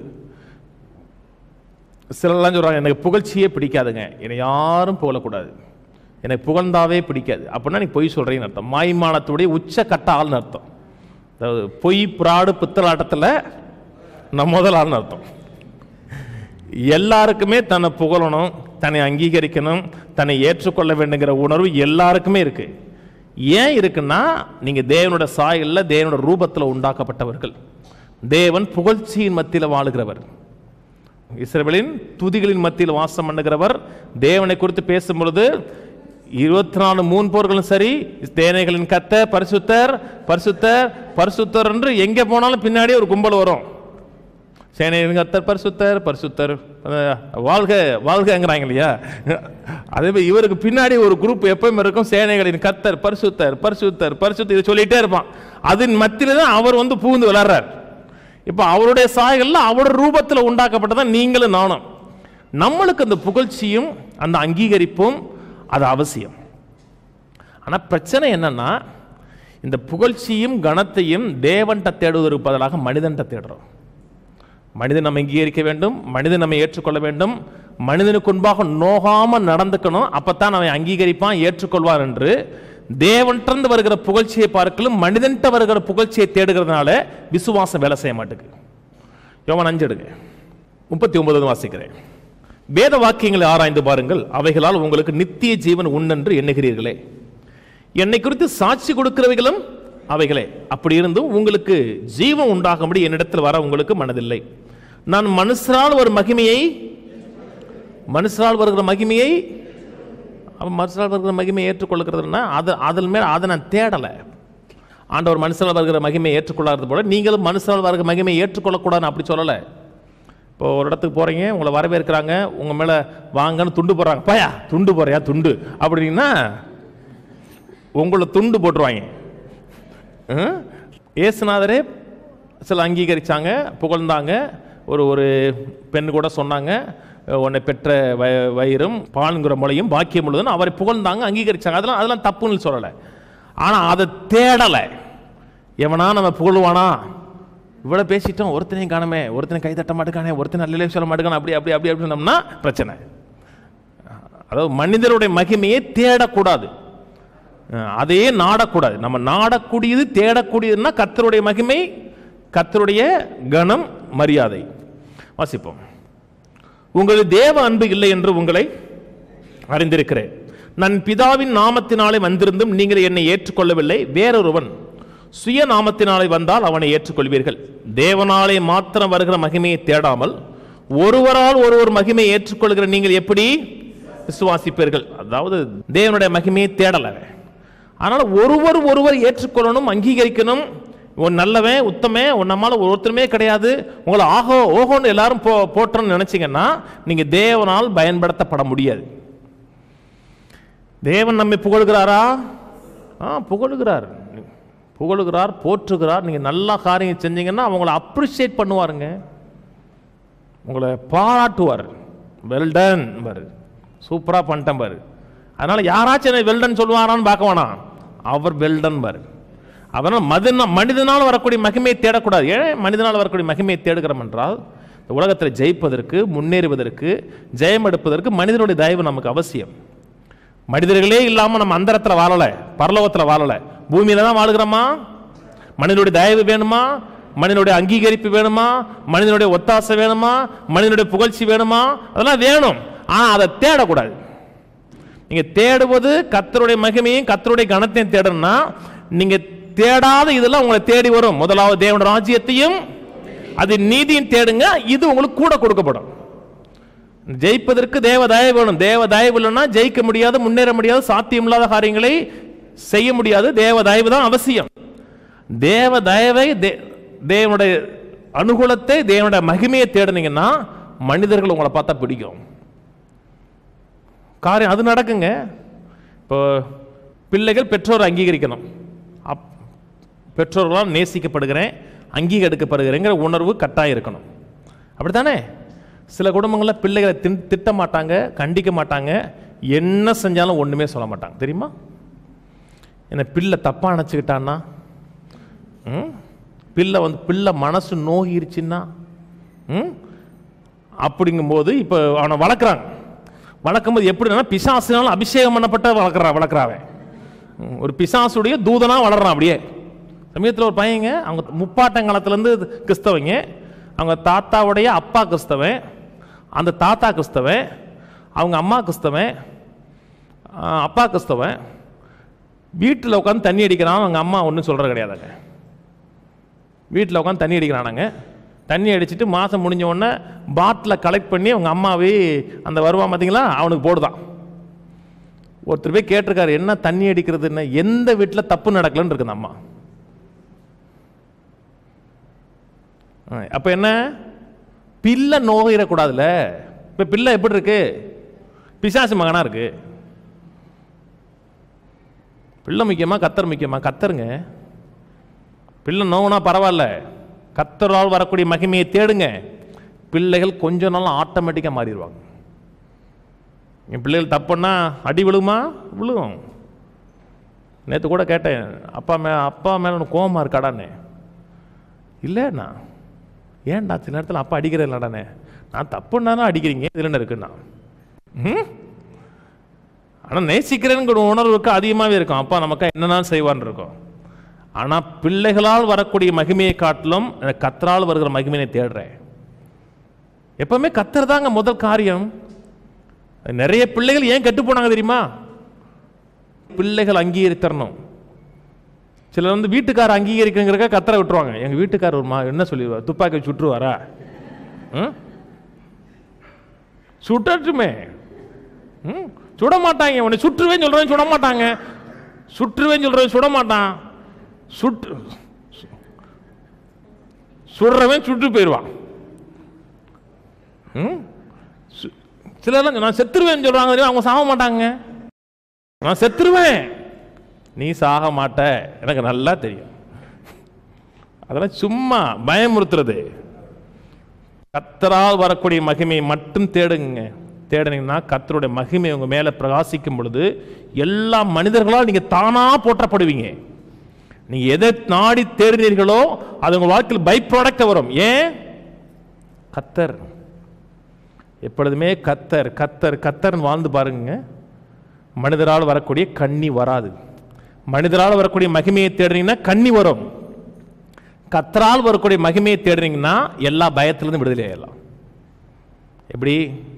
சிலர்லாம் சொல்றாங்க, எனக்கு புகழ்ச்சியே பிடிக்காதுங்க, என்னை யாரும் புகழக்கூடாது, எனக்கு புகழ்ந்தாவே பிடிக்காது. அப்படின்னா நீ பொய் சொல்றீங்கன்னு அர்த்தம். மாய்மானத்துடைய உச்ச கட்ட ஆள்னு அர்த்தம். அதாவது பொய், பிராடு, பித்தலாட்டத்தில் நம்ம முதல் ஆள்னு அர்த்தம். எல்லாருக்குமே தன்னை புகழணும், தன்னை அங்கீகரிக்கணும், தன்னை ஏற்றுக்கொள்ள வேண்டுங்கிற உணர்வு எல்லாருக்குமே இருக்கு. ஏன் இருக்குன்னா, நீங்க தேவனோட சாயல்ல, தேவனோட ரூபத்தில் உண்டாக்கப்பட்டவர்கள். தேவன் புகழ்ச்சியின் மத்தியில் வாழுகிறவர், இஸ்ரவேலின் துதிகளின் மத்தியில் வாசம் பண்ணுகிறவர். தேவனை குறித்து பேசும் பொழுது 24 மூன்போர்களும் சரி, தேனைகளின் கர்த்தர் பரிசுத்தர் பரிசுத்தர் பரிசுத்தர் என்று எங்கே போனாலும் பின்னாடியே ஒரு கும்பல் வரும். சேனைகளின் கர்த்தர் பரிசுத்தர் பரிசுத்தர் வாழ்க வாழ்கங்கிறாங்க இல்லையா? அதே இவருக்கு பின்னாடி ஒரு குரூப் எப்பவும் இருக்கும், சேனைகளின் கர்த்தர் பரிசுத்தர் பரிசுத்தர் பரிசுத்தர், இதை சொல்லிட்டே இருப்பான். அதன் மத்தியில தான் அவர் வந்து பூந்து விளையாடுறார். இப்ப அவருடைய சாயல்ல அவருடைய ரூபத்தில் உண்டாக்கப்பட்டதான் நீங்களும் நானும். நம்மளுக்கு அந்த புகழ்ச்சியும் அந்த அங்கீகரிப்பும் அது அவசியம். ஆனா பிரச்சனை என்னன்னா, இந்த புகழ்ச்சியும் கனத்தையும் தேவன்கிட்ட தேடுவதற்கு பதிலாக மனிதன்கிட்ட தேடுறோம். மனிதன் நம்ம அங்கீகரிக்க வேண்டும், மனிதன் நம்ம ஏற்றுக்கொள்ள வேண்டும், மனிதனுக்கு முன்பாக நோகாம நடந்துக்கணும், அப்பத்தான் அவன் அங்கீகரிப்பான், ஏற்றுக்கொள்வார் என்று தேவன்கிட்ட வருகிற புகழ்ச்சியை பார்க்கலும் மனிதன்கிட்ட வருகிற புகழ்ச்சியை தேடுகிறதுனால விசுவாசம் வேலை செய்ய மாட்டேங்குது. யோவான் 5 எடுங்க, 39 வாசிக்கிறேன். வேத வாக்கியங்களை ஆராய்ந்து பாருங்கள், அவைகளால் உங்களுக்கு நித்திய ஜீவன் உண்டென்று எண்ணுகிறீர்களே. என்னை குறித்து சாட்சி கொடுக்கிறவைகளும் அவைகளே. அப்படி இருந்தும் உங்களுக்கு ஜீவன் உண்டாகும்படி என்னிடத்தில் வர உங்களுக்கு மனதில்லை. நான் மனுஷரால் வருகிற மகிமையை ஏற்றுக்கொள்ளுகிறதுனா அதில் மேல் அதை நான் தேடலை. ஆண்டவர் மனுஷரால் வருகிற மகிமையை ஏற்றுக்கொள்ளாதது போல நீங்களும் மனுஷரால் வருகிற மகிமையை ஏற்றுக்கொள்ளக்கூடாதுன்னு அப்படி சொல்லலை. இப்போ ஒரு இடத்துக்கு போகிறீங்க, உங்களை வரவேற்கிறாங்க, உங்கள் மேலே வாங்கன்னு துண்டு போடுறாங்க, பயா துண்டு போறியா துண்டு அப்படின்னா உங்களை துண்டு போட்டுருவாங்க. ஏசுநாதரே சில அங்கீகரித்தாங்க, புகழ்ந்தாங்க. ஒரு பெண் கூட சொன்னாங்க, உன்னை பெற்ற வயிறும் பாலுங்கிற மொழியும் பாக்கியம் முழுதுன்னு அவரை புகழ்ந்தாங்க, அங்கீகரித்தாங்க. அதெல்லாம் தப்புன்னு சொல்லலை. ஆனால் அதை தேடலை. எவனா நம்ம புகழ்வானா, இவ்வளோ பேசிட்டோம், ஒருத்தனையும் காணமே, ஒருத்தனை கை தட்ட மாட்டேக்கானே, ஒருத்தனை நல்ல சொல்ல மாட்டேக்கானே, அப்படி அப்படி அப்படி அப்படி இருந்தோம்னா பிரச்சனை. அதாவது மனிதனுடைய மகிமையை தேடக்கூடாது, அதையே நாடக்கூடாது. நம்ம நாடக்கூடியது தேடக்கூடியதுன்னா கர்த்தருடைய மகிமை, கர்த்தருடைய கனம், மரியாதை. வாசிப்போம். உங்களுக்கு தேவ அன்பு இல்லை என்று உங்களை அறிந்திருக்கிறேன். நான் பிதாவின் நாமத்தினாலே வந்திருந்தும் நீங்கள் என்னை ஏற்றுக்கொள்ளவில்லை. வேறொருவன் சுயநாமத்தினாலே வந்தால் அவனை ஏற்றுக்கொள்வீர்கள். தேவனாலே மாத்திரம் வருகிற மகிமையை தேடாமல் ஒருவரால் ஒருவர் மகிமையை ஏற்றுக்கொள்கிற நீங்கள் எப்படி விசுவாசிப்பீர்கள்? அதாவது தேவனுடைய மகிமையை தேடல, அதனால ஒருவர் ஏற்றுக்கொள்ளணும், அங்கீகரிக்கணும். உன் நல்லவன் உத்தமே நம்மால ஒருத்தருமே கிடையாது, உங்களை ஆகோ ஓகோன்னு எல்லாரும் போட்டோன்னு நினைச்சீங்கன்னா நீங்க தேவனால் பயன்படுத்தப்பட முடியாது. தேவன் நம்மை புகழ்கிறாரா? புகழுகிறார், போற்றுகிறார். நீங்க நல்ல காரியம் செஞ்சீங்கன்னா அவங்களை அப்ரிஷியேட் பண்ணுவாருங்க, உங்களை பாராட்டுவார். வெல்டன் பாரு, சூப்பரா பண்ணிட்டேன் பாரு. அதனால யாராச்சும் என்ன வெல்டன் சொல்லுவாரான்னு பார்க்க வேணாம், அவர் வெல்டன் பாரு. அதனால் மனிதனால் வரக்கூடிய மகிமையை தேடக்கூடாது. ஏன் மனிதனால் வரக்கூடிய மகிமையை தேடுகிறோம் என்றால், இந்த உலகத்தில் ஜெயிப்பதற்கு, முன்னேறுவதற்கு, ஜெயம் எடுப்பதற்கு மனிதனுடைய தயவு நமக்கு அவசியம். மனிதர்களே இல்லாமல் நம்ம அந்தரத்தில் வாழலை, பரலோகத்தில் வாழலை, பூமியில தான் வாழுகிறோமா? மனிதனுடைய தயவு வேணுமா? மனிதனுடைய அங்கீகரிப்பு வேணுமா? மனிதனுடைய ஒத்தாசை வேணுமா? மனிதனுடைய புகழ்ச்சி வேணுமா? அதெல்லாம் வேணும். ஆனால் அதை தேடக்கூடாது. நீங்க தேடுவது கர்த்தருடைய மகிமையும் கர்த்தருடைய கனத்தையும் தேடணும்னா நீங்க தேடாத இதெல்லாம் உங்களை தேடி வரும். முதலாவது தேவனுடைய ராஜ்யத்தையும் அது நீதியும் தேடுங்க, இது உங்களுக்கு கூட கொடுக்கப்படும். ஜெயிப்பதற்கு தேவ தயவு வேணும். தேவ தயவு இல்லைன்னா ஜெயிக்க முடியாது, முன்னேற முடியாது, சாத்தியம் இல்லாத காரியங்களை செய்ய முடியாது. தேவ தயவு தான் அவசியம். தேவ தயவை, தேவனுடைய அனுகூலத்தை, தேவனுடைய மகிமையை தேடுனீங்கன்னா மனிதர்கள் உங்களை பார்த்தா பிடிக்கும். காரியம் அது நடக்குங்க. இப்போ பிள்ளைகள் பெற்றோரை அங்கீகரிக்கணும். பெற்றோர்களால் நேசிக்கப்படுகிறேன், அங்கீகரிக்கப்படுகிறேங்கிற உணர்வு கட்டாயம் இருக்கணும். அப்படித்தானே? சில குடும்பங்களில் பிள்ளைகளை திட்ட மாட்டாங்க, கண்டிக்க மாட்டாங்க, என்ன செஞ்சாலும் ஒன்றுமே சொல்ல மாட்டாங்க. தெரியுமா? என்ன பிள்ளை தப்பாக நினச்சிக்கிட்டான்னா, பிள்ளை மனசு நோகிருச்சுன்னா, அப்படிங்கும்போது இப்போ அவனை வளர்க்கும்போது எப்படின்னா பிசாசுனாலும் அபிஷேகம் பண்ணப்பட்ட வளர்க்குறாவே, ஒரு பிசாசுடைய தூதனா வளர்றான். அப்படியே சமயத்தில் ஒரு பையங்க, அவங்க முப்பாட்டங்காலத்துலேருந்து கிறிஸ்தவங்க, அவங்க தாத்தாவுடைய அப்பா கிறிஸ்தவன், அந்த தாத்தா கிறிஸ்தவன், அவங்க அம்மா கிறிஸ்தவன், அப்பா கிறிஸ்தவன். வீட்டில் உட்காந்து தண்ணி அடிக்கிறான், அவங்க அம்மா ஒன்றும் சொல்கிறது கிடையாதுங்க. வீட்டில் உட்காந்து தண்ணி அடிக்கிறானுங்க. தண்ணி அடிச்சுட்டு மாதம் முடிஞ்ச உடனே பாட்டில் கலெக்ட் பண்ணி அவங்க அம்மாவே அந்த வருவான் பார்த்தீங்களா, அவனுக்கு போடுதான். ஒருத்தர் போய் கேட்டிருக்காரு, என்ன தண்ணி அடிக்கிறதுன்னு. எந்த வீட்டில் தப்பு நடக்கலன்னு இருக்குது அம்மா. அப்போ என்ன, பிள்ளை நோயிடக்கூடாதுல்ல. இப்போ பிள்ளை எப்படி இருக்கு? பிசாசு மகனா இருக்கு. பிள்ளை முக்கியமா கத்தர் முக்கியமா? கத்தருங்க. பிள்ளை நோவுனா பரவாயில்ல, கத்தரால் வரக்கூடிய மகிமையை தேடுங்க. பிள்ளைகள் கொஞ்ச நாள் ஆட்டோமேட்டிக்காக மாறிடுவாங்க. என் பிள்ளைகள் தப்புன்னா அடி விழுமா? விழுவும். நேற்று கூட கேட்டேன், அப்பா மேலே கோபமாக இருக்காடானே. இல்லைண்ணா, ஏன்டா சில நேரத்தில் அப்பா அடிக்கிறேன்டானே. நான் தப்புன்னா அடிக்கிறீங்க, இதில் என்ன இருக்குண்ணா? ஆனால் நேசிக்கிறேன்னு உணர்வுக்கு அதிகமாகவே இருக்கும். அப்பா நமக்கு என்னென்ன செய்வான்னு இருக்கும். ஆனால் பிள்ளைகளால் வரக்கூடிய மகிமையை காட்டிலும் கத்தரால் வருகிற மகிமையை தேடுறேன். எப்பவுமே கத்தர் தாங்க முதல் காரியம். நிறைய பிள்ளைகள் ஏன் கெட்டு போனாங்க தெரியுமா? பிள்ளைகள் அங்கீகரித்தரணும். சிலர் வீட்டுக்கார அங்கீகரிக்கிறங்க கத்தரை விட்டுருவாங்க. எங்க வீட்டுக்காரர் என்ன சொல்லிடுவார்? துப்பாக்கி சுட்டுருவாரா? சுட்டட்டுமே, சுட மாட்டாங்க. உன்னை சுற்றுவேன்னு சொல்றேன், சுட மாட்டாங்க. சுற்றுவேன்னு சொல்றேன், சுட மாட்டான். சுடுறவன் சுட்டு போயிடுவான். சிலர் நான் செத்துருவேன்னு சொல்றாங்க, அவங்க சாக மாட்டாங்க. நான் செத்துருவேன், நீ சாக மாட்ட, எனக்கு நல்லா தெரியும். அதெல்லாம் சும்மா பயமுறுத்துறது. கர்த்தரால் வரக்கூடிய மகிமையை மட்டும் தேடுங்க. தேடுனீங்கன்னா கர்த்தருடைய மகிமை உங்க மேல பிரகாசிக்கும் பொழுது எல்லா மனிதர்களால் நீங்க தானா போற்றப்படுவீங்க. நீங்க எதை நாடி தேடுறீர்களோ அது உங்க வாழ்க்கையில் பை ப்ராடக்ட் வரும். ஏன்? கர்த்தர். எப்பொழுதுமே கர்த்தர் கர்த்தர் கர்த்தர் வாழ்ந்து பாருங்க, மனிதரால் வரக்கூடிய கண்ணி வராது. மனிதரால் வரக்கூடிய மகிமையை தேடுறீங்கன்னா கண்ணி வரும். கர்த்தரால் வரக்கூடிய மகிமையை தேடுறீங்கன்னா எல்லா பயத்திலிருந்து விடுதலை ஆகலாம். எப்படி?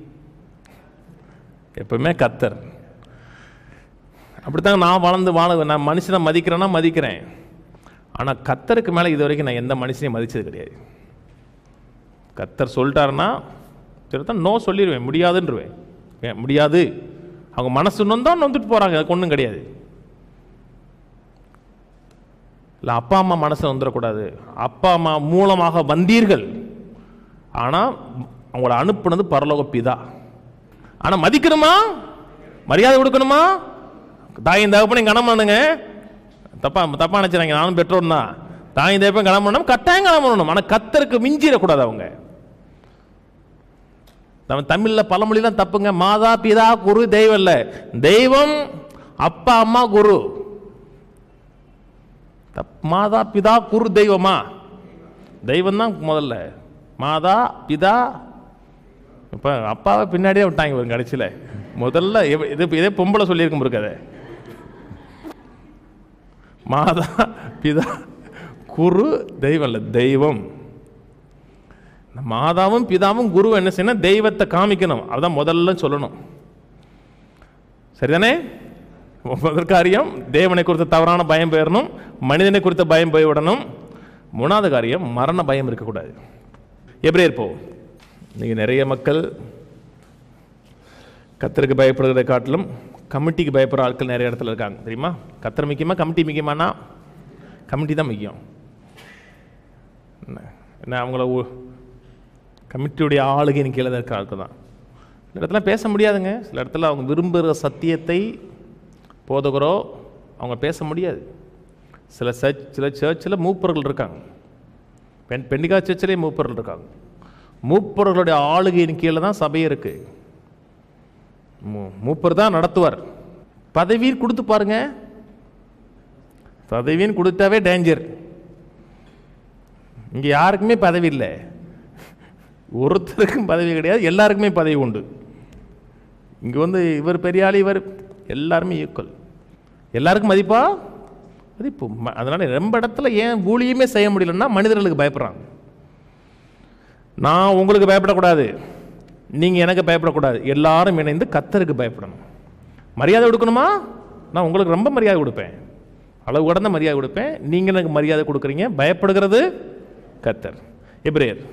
எப்பவுமே கர்த்தர். அப்படித்தாங்க நான் நான் மனுஷனை மதிக்கிறேன்னா மதிக்கிறேன். ஆனால் கர்த்தருக்கு மேலே இது வரைக்கும் நான் எந்த மனுஷனையும் மதித்தது கிடையாது. கர்த்தர் சொல்லிட்டாருன்னா சரிதான் நோ சொல்லிடுவேன், முடியாதுன்றவேன். ஏன் முடியாது? அவங்க மனசு நொந்தான் நொந்துட்டு போகிறாங்க, அதுக்கு ஒன்றும் கிடையாது. இல்லை அப்பா அம்மா மனசை வந்துடக்கூடாது. அப்பா அம்மா மூலமாக வந்தீர்கள், ஆனால் அவங்கள அனுப்புனது பரலோக பிதா. ஆனால் மதிக்கணுமா, மரியாதை கொடுக்கணுமா? தாயின் தகப்பனையும் கனம் பண்ணுங்க. தப்பா நினைச்சாங்க, நானும் பெற்றோர் தான். தாயின் தகப்பன் கனம் பண்ணணும், கட்டாயம் கனம் பண்ணணும். ஆனால் கர்த்தருக்கு மிஞ்சிடக்கூடாது. அவங்க நம்ம தமிழில் பழமொழிலாம் தப்புங்க. மாதா பிதா குரு தெய்வம் இல்லை, தெய்வம் அப்பா அம்மா குரு. மாதா பிதா குரு தெய்வமா? தெய்வம் தான் முதல்ல. மாதா பிதா, இப்போ அப்பாவை பின்னாடியே விட்டாங்க ஒரு கடைசியில். முதல்ல இதே பொம்பளை சொல்லியிருக்கும் இருக்காது. மாதா பிதா குரு தெய்வம் இல்லை, தெய்வம். மாதாவும் பிதாவும் குரு என்ன செய்யணும்? தெய்வத்தை காமிக்கணும். அதுதான் முதல்ல சொல்லணும். சரிதானே? முதல் காரியம் தேவனை குறித்த தவறான பயம் போயிடணும், மனிதனை குறித்த பயம் போய்விடணும். மூணாவது காரியம் மரண பயம் இருக்கக்கூடாது. எபிரேயர் போ. இன்னைக்கு நிறைய மக்கள் கர்த்தருக்கு பயப்படுறதை காட்டிலும் கமிட்டிக்கு பயப்படுற ஆட்கள் நிறைய இடத்துல இருக்காங்க. தெரியுமா? கர்த்தர் முக்கியமா கமிட்டி முக்கியமானா? கமிட்டி தான் முக்கியம். என்ன அவங்கள கமிட்டியுடைய ஆளுகையின் கீழே இருக்கிற ஆட்கள் தான். சில இடத்துல பேச முடியாதுங்க. சில இடத்துல அவங்க விரும்புகிற சத்தியத்தை போதகரோ அவங்க பேச முடியாது. சில சர்ச்சில் மூப்பர்கள் இருக்காங்க. பெண்டிகா சர்ச்சிலே மூப்பர்கள் இருக்காங்க. மூப்பர்களுடைய ஆளுகையின் கீழே தான் சபையே இருக்கு. மூப்பர் தான் நடத்துவார். பதவியும் கொடுத்து பாருங்க. பதவியும் கொடுத்தாவே டேஞ்சர். இங்கே யாருக்குமே பதவி இல்லை. ஒருத்தருக்கும் பதவி கிடையாது, எல்லாருக்குமே பதவி உண்டு. இங்கே இவர் பெரியாளி, இவர் எல்லாருமே ஈக்குவல். எல்லாருக்கும் மதிப்பா மதிப்பு. அதனால ரொம்ப இடத்துல ஏன் ஊழியமே செய்ய முடியலன்னா மனிதர்களுக்கு பயப்படுறாங்க. நான் உங்களுக்கு பயப்படக்கூடாது, நீங்கள் எனக்கு பயப்படக்கூடாது. எல்லாரும் இணைந்து கர்த்தருக்கு பயப்படணும். மரியாதை கொடுக்கணுமா? நான் உங்களுக்கு ரொம்ப மரியாதை கொடுப்பேன், அளவு கடந்த மரியாதை கொடுப்பேன். நீங்கள் எனக்கு மரியாதை கொடுக்குறீங்க. பயப்படுகிறது கர்த்தர். எபிரேயர்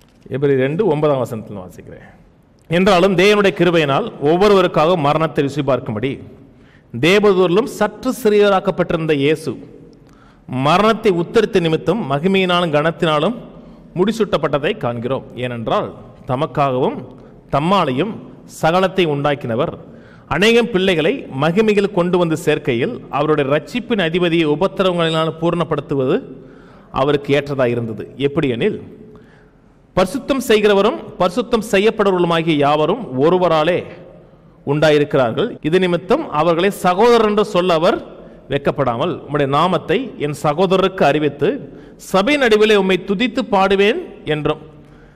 2:9 வாசிக்கிறேன். என்றாலும் தேவனுடைய கிருபையினால் ஒவ்வொருவருக்காக மரணத்தை ருசி பார்க்கும்படி தேவதூரிலும் சற்று சிறியராக்கப்பட்டிருந்த இயேசு மரணத்தை உத்தரித்த நிமித்தம் மகிமையினாலும் கனத்தினாலும் முடிசூட்டப்பட்டதை காண்கிறோம். ஏனென்றால் தமக்காகவும் தம்மாலையும் சகலத்தை உண்டாக்கினவர் அநேகம் பிள்ளைகளை மகிமையில் கொண்டு வந்து சேர்க்கையில் அவருடைய ரட்சிப்பின் அதிபதியை உபத்திரவங்களினால் பூர்ணப்படுத்துவது அவருக்கு ஏற்றதாக இருந்தது. எப்படி எனில், பரிசுத்தம் செய்கிறவரும் பரிசுத்தம் செய்யப்படுவர்களுமாகிய யாவரும் ஒருவராலே உண்டாயிருக்கிறார்கள். இது நிமித்தம் அவர்களை சகோதரர் என்று சொல்ல அவர் வெட்கப்படாமல் உம்முடைய நாமத்தை என் சகோதரருக்கு அறிவித்து சபை நடுவிலே உம்மை துதித்து பாடுவேன் என்றும்.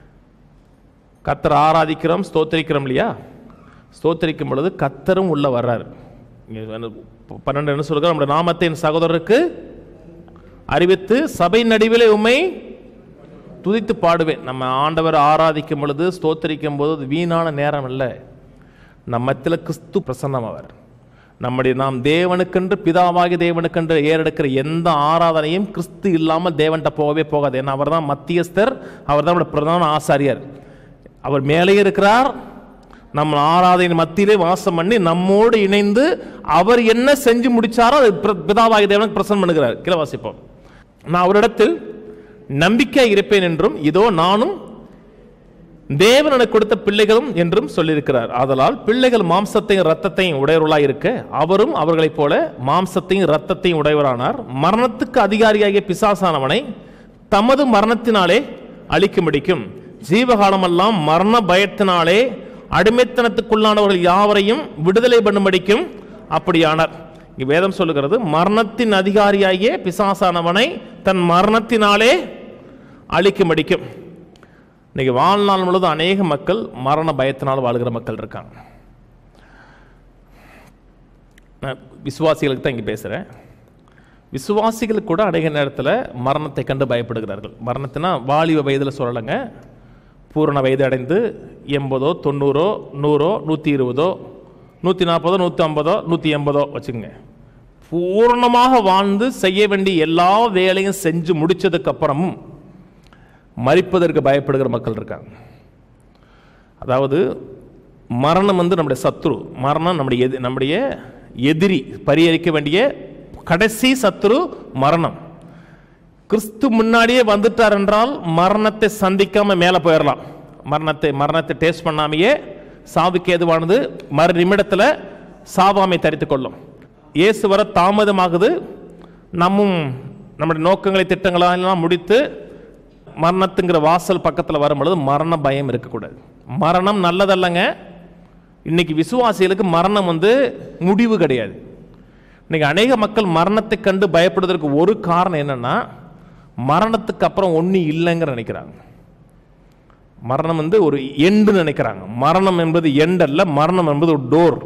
கர்த்தர் ஆராதிக்கிறோம், ஸ்தோத்திரிக்கிறோம் இல்லையா? ஸ்தோத்திரிக்கும் பொழுது கர்த்தரும் உள்ள வர்றார். 12 என்ன சொல்கிறார்? நம்முடைய நாமத்தை என் சகோதரருக்கு அறிவித்து சபை நடுவிலே உம்மை துதித்து பாடுவேன். நம்ம ஆண்டவர் ஆராதிக்கும் பொழுது ஸ்தோத்திரிக்கும் போது வீணான நேரம் இல்லை. நம்மத்தில் கிறிஸ்து பிரசன்னமாவார். நாம் தேவனுக்கென்று பிதாவாகி தேவனுக்கென்று ஏறெடுக்கிற எந்த ஆராதனையும் கிறிஸ்து இல்லாமல் தேவன்கிட்ட போகவே போகாது. ஏன்னா அவர் தான் மத்தியஸ்தர், அவர் தான் நம்முடைய பிரதான ஆசாரியர். அவர் மேலே இருக்கிறார், நம்ம ஆராதனை மத்தியிலே வாசம் பண்ணி நம்மோடு இணைந்து அவர் என்ன செஞ்சு முடிச்சாரோ அது பிதாவாகி தேவனுக்கு பிரசன்னம் பண்ணுகிறார். கீழே வாசிப்போம். நான் அவரிடத்தில் நம்பிக்கை இருப்பேன் என்றும் இதோ நானும் தேவன் எனக்கு கொடுத்த பிள்ளைகளும் என்றும் சொல்லியிருக்கிறார். ஆதலால் பிள்ளைகள் மாம்சத்தையும் இரத்தத்தையும் உடையவர்களாய் இருக்க அவரும் அவர்களைப் போல மாம்சத்தையும் இரத்தத்தையும் உடையவரானார். மரணத்துக்கு அதிகாரியாகிய பிசாசானவனை தமது மரணத்தினாலே அழிக்கும்படிக்கும் ஜீவகாலமெல்லாம் மரண பயத்தினாலே அடிமைத்தனத்துக்குள்ளானவர்கள் யாவரையும் விடுதலை பண்ணும்படிக்கும் அப்படியானார். வேதம் சொல்லுகிறது, மரணத்தின் அதிகாரியாகிய பிசாசானவனை தன் மரணத்தினாலே அழிக்கும்படிக்கும். இன்னைக்கு வாழ்நாள் முழுவதும் அநேக மக்கள் மரண பயத்தினால் வாழ்கிற மக்கள் இருக்காங்க. விசுவாசிகளுக்கு தான் இங்கே பேசுகிறேன். விசுவாசிகளுக்கு கூட அநேக நேரத்தில் மரணத்தை கண்டு பயப்படுகிறார்கள். மரணத்தினா வாலிப வயதில் சொல்லலைங்க, பூரண வயது அடைந்து 80, 90, 100, 120, 140, 150, 180 வச்சுக்கோங்க. பூர்ணமாக வாழ்ந்து செய்ய வேண்டிய எல்லா வேலையும் செஞ்சு முடிச்சதுக்கு அப்புறமும் மரிப்பதற்கு பயப்படுகிற மக்கள் இருக்காங்க. அதாவது மரணம் நம்முடைய சத்ரு, மரணம் நம்முடைய எதிரி, பரிகரிக்க வேண்டிய கடைசி சத்ரு மரணம். கிறிஸ்து முன்னாடியே வந்துட்டார் என்றால் மரணத்தை சந்திக்காம மேலே போயிடலாம். மரணத்தை டேஸ்ட் பண்ணாமையே சாவுக்கு ஏதுவானது மறு நிமிடத்தில் சாவாமை தரித்து கொள்ளும். இயேசு வர தாமதமாகுது. நம்முடைய நோக்கங்களை திட்டங்களெல்லாம் முடித்து மரணத்துங்கிற வாசல் பக்கத்தில் வரும்பொழுது மரண பயம் இருக்கக்கூடாது. மரணம் நல்லதல்லங்க. இன்னைக்கு விசுவாசிகளுக்கு மரணம் முடிவு கிடையாது. இன்னைக்கு அநேக மக்கள் மரணத்தை கண்டு பயப்படுவதற்கு ஒரு காரணம் என்னன்னா, மரணத்துக்கு அப்புறம் ஒன்றும் இல்லைங்கிற நினைக்கிறாங்க. மரணம் ஒரு எண்டு நினைக்கிறாங்க. மரணம் என்பது எண்ட் அல்ல, மரணம் என்பது ஒரு டோர்.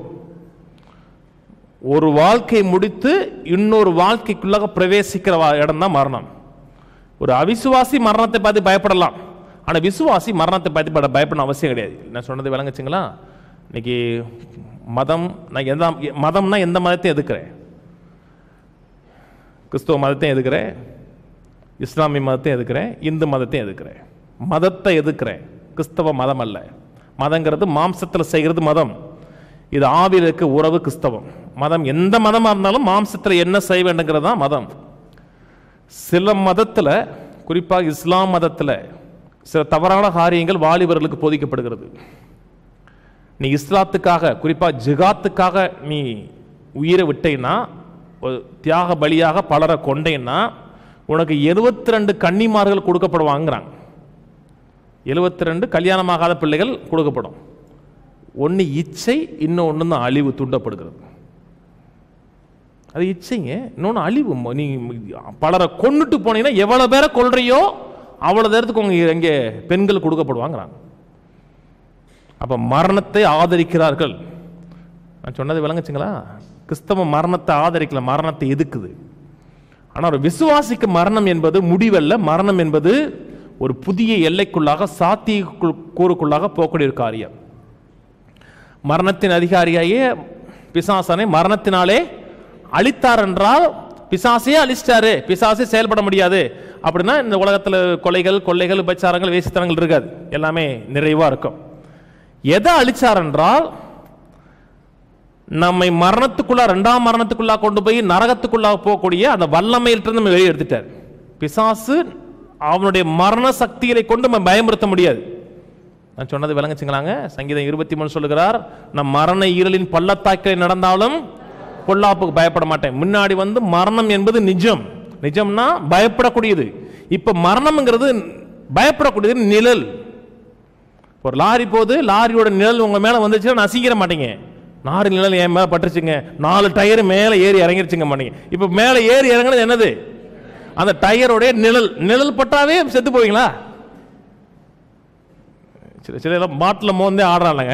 ஒரு வாழ்க்கை முடித்து இன்னொரு வாழ்க்கைக்குள்ளாக பிரவேசிக்கிற இடம் தான் மரணம். ஒரு அவிசுவாசி மரணத்தை பார்த்து பயப்படலாம், ஆனால் விசுவாசி மரணத்தை பார்த்து பயப்படணும் அவசியம் கிடையாது. நான் சொன்னது விளங்குச்சுங்களா? இன்னைக்கு மதம்னா எந்த மதத்தையும் எதுக்குறேன்? கிறிஸ்துவ மதத்தையும் எதுக்குறேன், இஸ்லாமிய மதத்தையும் எதுக்குறேன், இந்து மதத்தையும் எதுக்குறேன். மதத்தை எதுக்குறேன், கிறிஸ்தவ மதம் அல்ல. மதங்கிறது மாம்சத்தில் செய்கிறது மதம். இது ஆவியில் இருக்க உறவு கிறிஸ்தவம். மதம் எந்த மதமாக இருந்தாலும் மாம்சத்தில் என்ன செய்ய வேண்டுங்கிறது தான் மதம். சில மதத்தில், குறிப்பாக இஸ்லாம் மதத்தில் சில தவறான காரியங்கள் வாலிபர்களுக்கு போதிக்கப்படுகிறது. நீ இஸ்லாத்துக்காக, குறிப்பாக ஜிகாத்துக்காக நீ உயிரை விட்டேன்னா, தியாக பலியாக பலரை கொண்டேன்னா உனக்கு 72 கன்னிமார்கள் கொடுக்கப்படுவாங்கிறாங்க. 72 கல்யாணமாகாத பிள்ளைகள் கொடுக்கப்படும். ஒன்று இச்சை, இன்னொன்று தான் அழிவு தூண்டப்படுகிறது. அது இச்சைங்க, இன்னொன்று அழிவு. நீ பலரை கொண்டுட்டு போனீங்கன்னா எவ்வளோ பேரை கொள்றியோ அவ்வளோ நேரத்துக்கு உங்க இங்கே பெண்கள் கொடுக்கப்படுவாங்கிறாங்க. அப்போ மரணத்தை ஆதரிக்கிறார்கள். நான் சொன்னது விளங்குச்சுங்களா? கிறிஸ்தவ மரணத்தை ஆதரிக்கல, மரணத்தை எதுக்குது. ஆனால் ஒரு விசுவாசிக்கு மரணம் என்பது முடிவல்ல. மரணம் என்பது ஒரு புதிய எல்லைக்குள்ளாக, சாத்திய கூறுக்குள்ளாக போகக்கூடிய ஒரு காரியம். மரணத்தின் அதிகாரியாயே பிசாசனை மரணத்தினாலே அழித்தார் என்றால் பிசாசையே அழிச்சிட்டாரு, பிசாசே செயல்பட முடியாது அப்படின்னா இந்த உலகத்தில் கொள்ளைகள், உபச்சாரங்கள், வேசித்தனங்கள் இருக்காது, எல்லாமே நிறைவா இருக்கும். எதை அழிச்சார் என்றால் நம்மை மரணத்துக்குள்ளா, 2ஆம் மரணத்துக்குள்ளா கொண்டு போய் நரகத்துக்குள்ளா போகக்கூடிய அந்த வல்லமையிலிருந்து நம்ம வெளியே எடுத்துட்டார். பிசாசு அவனுடைய மரண சக்திகளை கொண்டு நம்ம பயமுறுத்த முடியாது. நான் சொன்னது விளங்குச்சுங்களாங்க? சங்கீதம் 23 சொல்லுகிறார், நம் மரண ஈரலின் பள்ளத்தாக்கிலே நடந்தாலும் பொல்லாப்புக்கு பயப்பட மாட்டேன். முன்னாடி மரணம் என்பது நிஜம்னா பயப்படக்கூடியது. இப்ப மரணம்ங்கிறது பயப்படக்கூடியது நிழல். ஒரு லாரி போது, லாரியோட நிழல் உங்க மேல வந்துச்சுன்னா நசிக்கிற மாட்டீங்க. 4 நிழல் என் மேல பட்டுருச்சுங்க, 4 டயர் மேல ஏறி இறங்கிருச்சுங்க மாட்டீங்க. இப்ப மேல ஏறி இறங்கினது என்னது? அந்த டயரோடைய நிழல் பட்டாவே செத்து போவீங்களா? சில பாட்டில் மோந்தே ஆடுறாங்க.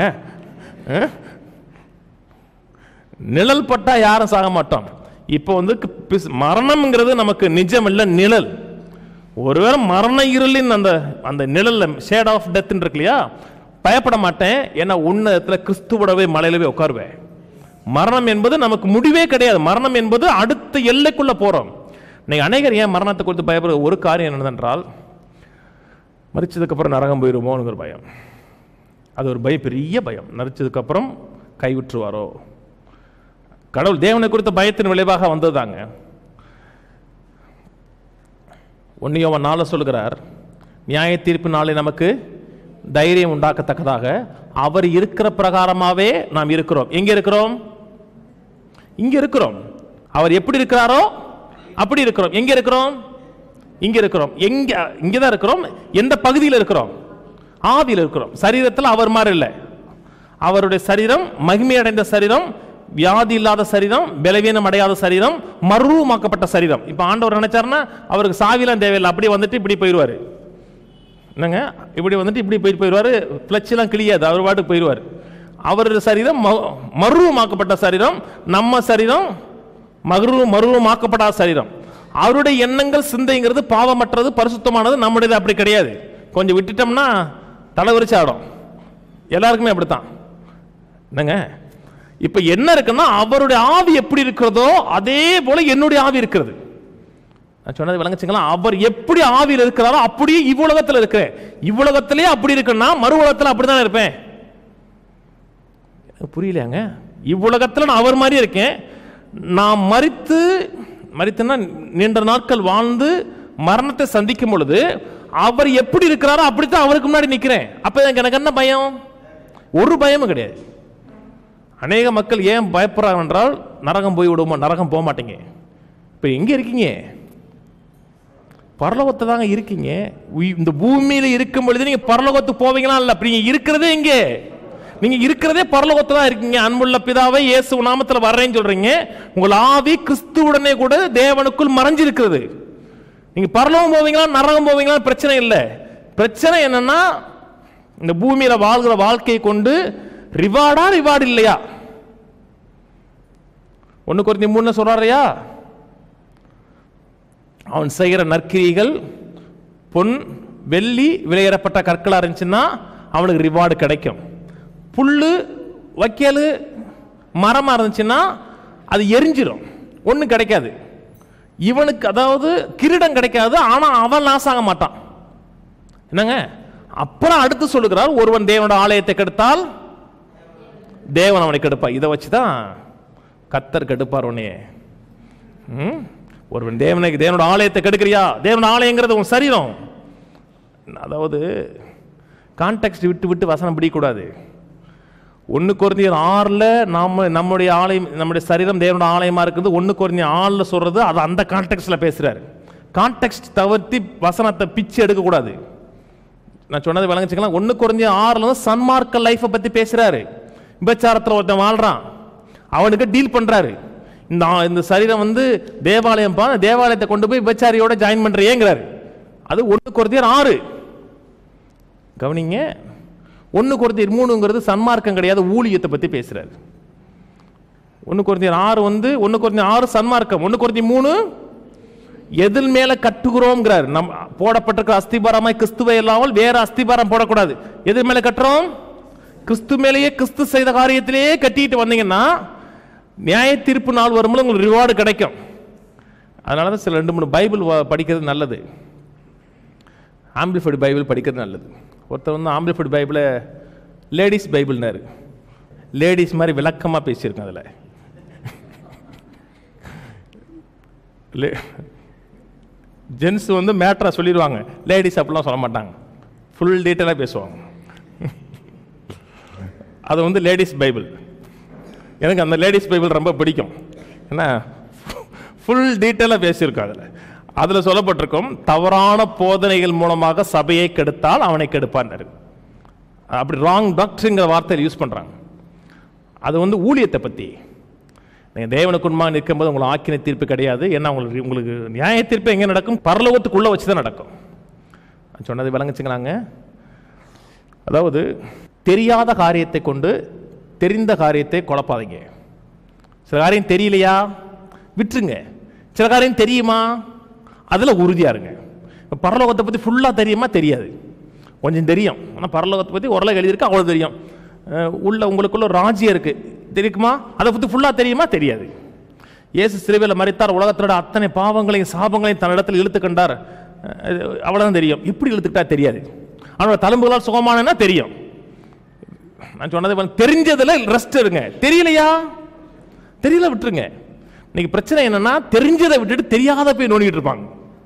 நிழல் பட்டா யாரும் சாக மாட்டோம். இப்போ மரணம்ங்கிறது நமக்கு நிஜம் இல்ல, நிழல். ஒருவேளை மரண இருளின் அந்த நிழல்ல, ஷேட் ஆஃப் டெத் இருக்கு இல்லையா, பயப்பட மாட்டேன். ஏன்னா உன்னதத்தில் கிறிஸ்துவோடவே மலையிலவே உட்காருவேன். மரணம் என்பது நமக்கு முடிவே கிடையாது. மரணம் என்பது அடுத்த எல்லைக்குள்ள போறோம். நீங்க அநேகர் ஏன் மரணத்தை குறித்து பயப்படுற ஒரு காரியம் என்னதென்றால், மரிச்சதுக்கு அப்புறம் நரகம் போயிருமோங்கிற பயம். அது ஒரு பெரிய பயம். மரிச்சதுக்கு அப்புறம் கைவிட்டுருவாரோ. கடவுள் தேவனை குறித்த பயத்தின் விளைவாக வந்ததுதாங்க. 1 யோவான் 4 சொல்லுகிறார், நியாய தீர்ப்பு நாளை நமக்கு தைரியம் உண்டாக்கத்தக்கதாக அவர் இருக்கிற பிரகாரமாவே நாம் இருக்கிறோம். எங்க இருக்கிறோம்? இங்க இருக்கிறோம். அவர் எப்படி இருக்கிறாரோ அப்படி இருக்கிறோம். எங்க இருக்கிறோம்? இங்க இருக்கிறோம். இங்கதான் இருக்கிறோம். எந்த பகுதியில் இருக்கிறோம்? ஆவியில் இருக்கிறோம். சரீரத்தில் அவர் மாதிரி இல்லை. அவருடைய சரீரம் மகிமை அடைந்த சரீரம், வியாதி இல்லாத சரீரம், பலவீனம் அடையாத சரீரம், மறுரூபமாக்கப்பட்ட சரீரம். இப்ப ஆண்டவர் நினைச்சாருன்னா அவருக்கு சாவிலாம் தேவையில்லை, அப்படியே வந்துட்டு இப்படி போயிடுவாரு. என்னங்க, இப்படி வந்துட்டு இப்படி போயிடுவாரு. பிளச்செல்லாம் கிளியாது, அவர் பாட்டுக்கு போயிடுவார். அவருடைய சரீரம் மறுரூபமாக்கப்பட்ட சரீரம், நம்ம சரீரம் மறுரூபமாக்கப்படாத சரீரம். அவருடைய எண்ணங்கள், சிந்தைங்கிறது பாவமற்றது, பரிசுத்தமானது. நம்முடையது அப்படி கிடையாது. கொஞ்சம் விட்டுட்டோம்னா தலை விரிச்சு ஆடும். எல்லாருக்குமே அப்படித்தான். என்னங்க, இப்ப என்ன இருக்குன்னா, அவருடைய ஆவி எப்படி இருக்கிறதோ அதே போல என்னுடைய ஆவி இருக்கிறது. நான் சொன்னது விளங்குச்சுங்களா? அவர் எப்படி ஆவியில் இருக்கிறாரோ அப்படியே இவ்வுலகத்தில் இருக்கிறேன். இவ்வுலகத்திலேயே அப்படி இருக்குன்னா மறு உலகத்தில் அப்படிதான் இருப்பேன். புரியலையாங்க? இவ்வுலகத்தில் நான் அவர் மாதிரி இருக்கேன். நான் மரித்துன்னா நீண்ட நாட்கள் வாழ்ந்து மரணத்தை சந்திக்கும் பொழுது அவர் எப்படி இருக்கிறாரோ அப்படித்தான் அவருக்கு முன்னாடி நிற்கிறேன். அப்ப எனக்கு என்ன பயம்? ஒரு பயமும் கிடையாது. அநேக மக்கள் ஏன் பயப்படுறாங்க என்றால், நரகம் போய் விடுவோமா? நரகம் போக மாட்டீங்க. இப்போ எங்கே இருக்கீங்க? பரலோகத்தை தாங்க இருக்கீங்க. இந்த பூமியில் இருக்கும் பொழுது நீங்கள் பரலோகத்துக்கு போவீங்களா? இல்லை. அப்படி நீங்கள் இருக்கிறதே எங்கே? நீங்கள் இருக்கிறதே பரலோகத்தில் தான் இருக்கீங்க. அன்புள்ள பிதாவை இயேசு நாமத்தில் வர்றேன்னு சொல்றீங்க. உங்கள் ஆவி கிறிஸ்துவுடனே கூட தேவனுக்குள் மறைஞ்சிருக்கிறது. நீங்கள் பரலோகம் போவீங்களா நரகம் போவீங்களா பிரச்சனை இல்லை. பிரச்சனை என்னன்னா, இந்த பூமியில் வாழ்கிற வாழ்க்கையை கொண்டு ரிவார்டு இல்லையா? 1 கொரிந்தியர் 3 சொல்றாரையா, அவன் செய்கிற நற்கிரிகள் பொன் வெள்ளி விலையேறப்பட்ட கற்களா இருந்துச்சுன்னா அவனுக்கு ரிவார்டு கிடைக்கும். புல்லு வைக்கல் மரமா இருந்துச்சுன்னா அது எரிஞ்சிடும், ஒன்றும் கிடைக்காது. இவனுக்கு அதாவது கிரீடம் கிடைக்காது, ஆனா அவன் நாசாக மாட்டான். என்னங்க? அப்புறம் அடுத்து சொல்லுகிறார், ஒருவன் தேவனோட ஆலயத்தை கெடுத்தால் தேவன் அவனை கெடுப்பார். இதை வச்சுதான் கத்தர் கெடுப்பார் உன்னையே. ஒருவன் தேவனோட ஆலயத்தை கெடுக்கிறியா? தேவனோட ஆலயங்கிறது உன் சரீரம். அதாவது கான்டெக்ஸ்ட் விட்டு விட்டு வசனம் பிடிக்கூடாது. 1 கொரிந்தியர் 6 நம்முடைய ஆலயம், நம்முடைய சரீரம் தேவனோட ஆலயமா இருக்குது. 1 கொரிந்தியர் 6 சொல்றது அது அந்த கான்டெக்ஸ்ட்ல பேசுறாரு. கான்டெக்ஸ்ட் தவிர்த்து வசனத்தை பிச்சு எடுக்கக்கூடாது. நான் சொன்னது விளங்குச்சுக்கலாம். 1 கொரிந்தியர் 6 சன்மார்க்க லைஃபை பத்தி பேசுறாரு. விபச்சாரத்தில் ஒருத்தன் வாழ்றான், அவனுக்கு டீல் பண்றாரு. இந்த சரீரம் தேவாலயம், தேவாலயத்தை கொண்டு போய் விபச்சாரியோட ஜாயின் பண்றேங்கிறாரு. அது 1 கொரிந்தியர் 6. கவனிங்க. 1 கொரிந்தியர் 3ங்கிறது சன்மார்க்கம் கிடையாது, ஊழியத்தை பத்தி பேசுறாரு. 1 கொரிந்தியர் 6 1 கொரிந்தியர் 6 சன்மார்க்கம். 1 கொரிந்தியர் 3 எதில் மேல கட்டுகிறோம்ங்கிறார். நம் போடப்பட்டிருக்கிற அஸ்திபாரமாய் கிறிஸ்துவை இல்லாமல் வேற அஸ்திபாரம் போடக்கூடாது. எதில் மேல கட்டுறோம்? கிறிஸ்து மேலேயே, கிறிஸ்து செய்த காரியத்திலேயே கட்டிட்டு வந்தீங்கன்னா நியாய தீர்ப்பு நாள் வரும்போது உங்களுக்கு ரிவார்டு கிடைக்கும். அதனால தான் சில 2-3 பைபிள் படிக்கிறது நல்லது. ஆம்பிளிஃபைடு பைபிள் படிக்கிறது நல்லது. ஒருத்தர் ஆம்பிளிஃபைடு பைபிளை லேடிஸ் பைபிள்னாரு. லேடிஸ் மாதிரி விளக்கமாக பேசியிருக்கேன். அதில் ஜென்ஸ் மேட்ரா சொல்லிடுவாங்க, லேடிஸ் அப்படிலாம் சொல்ல மாட்டாங்க, ஃபுல் டீட்டெயிலாக பேசுவாங்க. அது லேடிஸ் பைபிள். எனக்கு அந்த லேடிஸ் பைபிள் ரொம்ப பிடிக்கும். ஏன்னா ஃபுல் டீட்டெயிலாக பேசியிருக்கோம். அதில் சொல்லப்பட்டிருக்கும், தவறான போதனைகள் மூலமாக சபையை கெடுத்தால் அவனை கெடுப்பான். அப்படி ராங் டாக்டர்ங்கிற வார்த்தையை யூஸ் பண்ணுறாங்க. அது ஊழியத்தை பற்றி. நீங்கள் தேவனுக்கு உண்மையாக நிற்கும்போது உங்களுக்கு ஆக்கினை தீர்ப்பு கிடையாது. ஏன்னா உங்களுக்கு நியாய தீர்ப்பு எங்கே நடக்கும்? பரலோகத்துக்குள்ளே வச்சு தான் நடக்கும். சொன்னது விளங்குச்சுங்களாங்க. அதாவது தெரியாத காரியத்தை கொண்டு தெரிந்த காரியத்தை குழப்பாதீங்க. சில காரியம் தெரியலையா விட்டுருங்க. சில காரியம் தெரியுமா அதில் உறுதியாக இருங்க. பரலோகத்தை பற்றி ஃபுல்லாக தெரியுமா? தெரியாது, கொஞ்சம் தெரியும். ஆனால் பரலோகத்தை பற்றி ஓரளவு எழுதியிருக்கு, அவ்வளோ தெரியும். உங்களுக்குள்ள ராஜ்யம் இருக்குது, தெரியுமா? அதை பற்றி ஃபுல்லாக தெரியுமா? தெரியாது. இயேசு சிலுவையில் மரித்தார், உலகத்தோட அத்தனை பாவங்களையும் சாபங்களையும் தன்னிடத்தில் இழுத்து கண்டார், அவ்வளோதான் தெரியும். எப்படி இழுத்துக்கிட்டா தெரியாது. அவனோட தழும்புகளால் சுகமானா தெரியும். நான் சொன்னது தெரிஞ்சதுல ரெஸ்ட் இருங்க. தெரியலையா? தெரியல, விட்டுருங்க. இன்னைக்கு பிரச்சனை என்னன்னா, தெரிஞ்சதை விட்டுட்டு தெரியாத போய் நோண்டிட்டு இருப்பாங்க.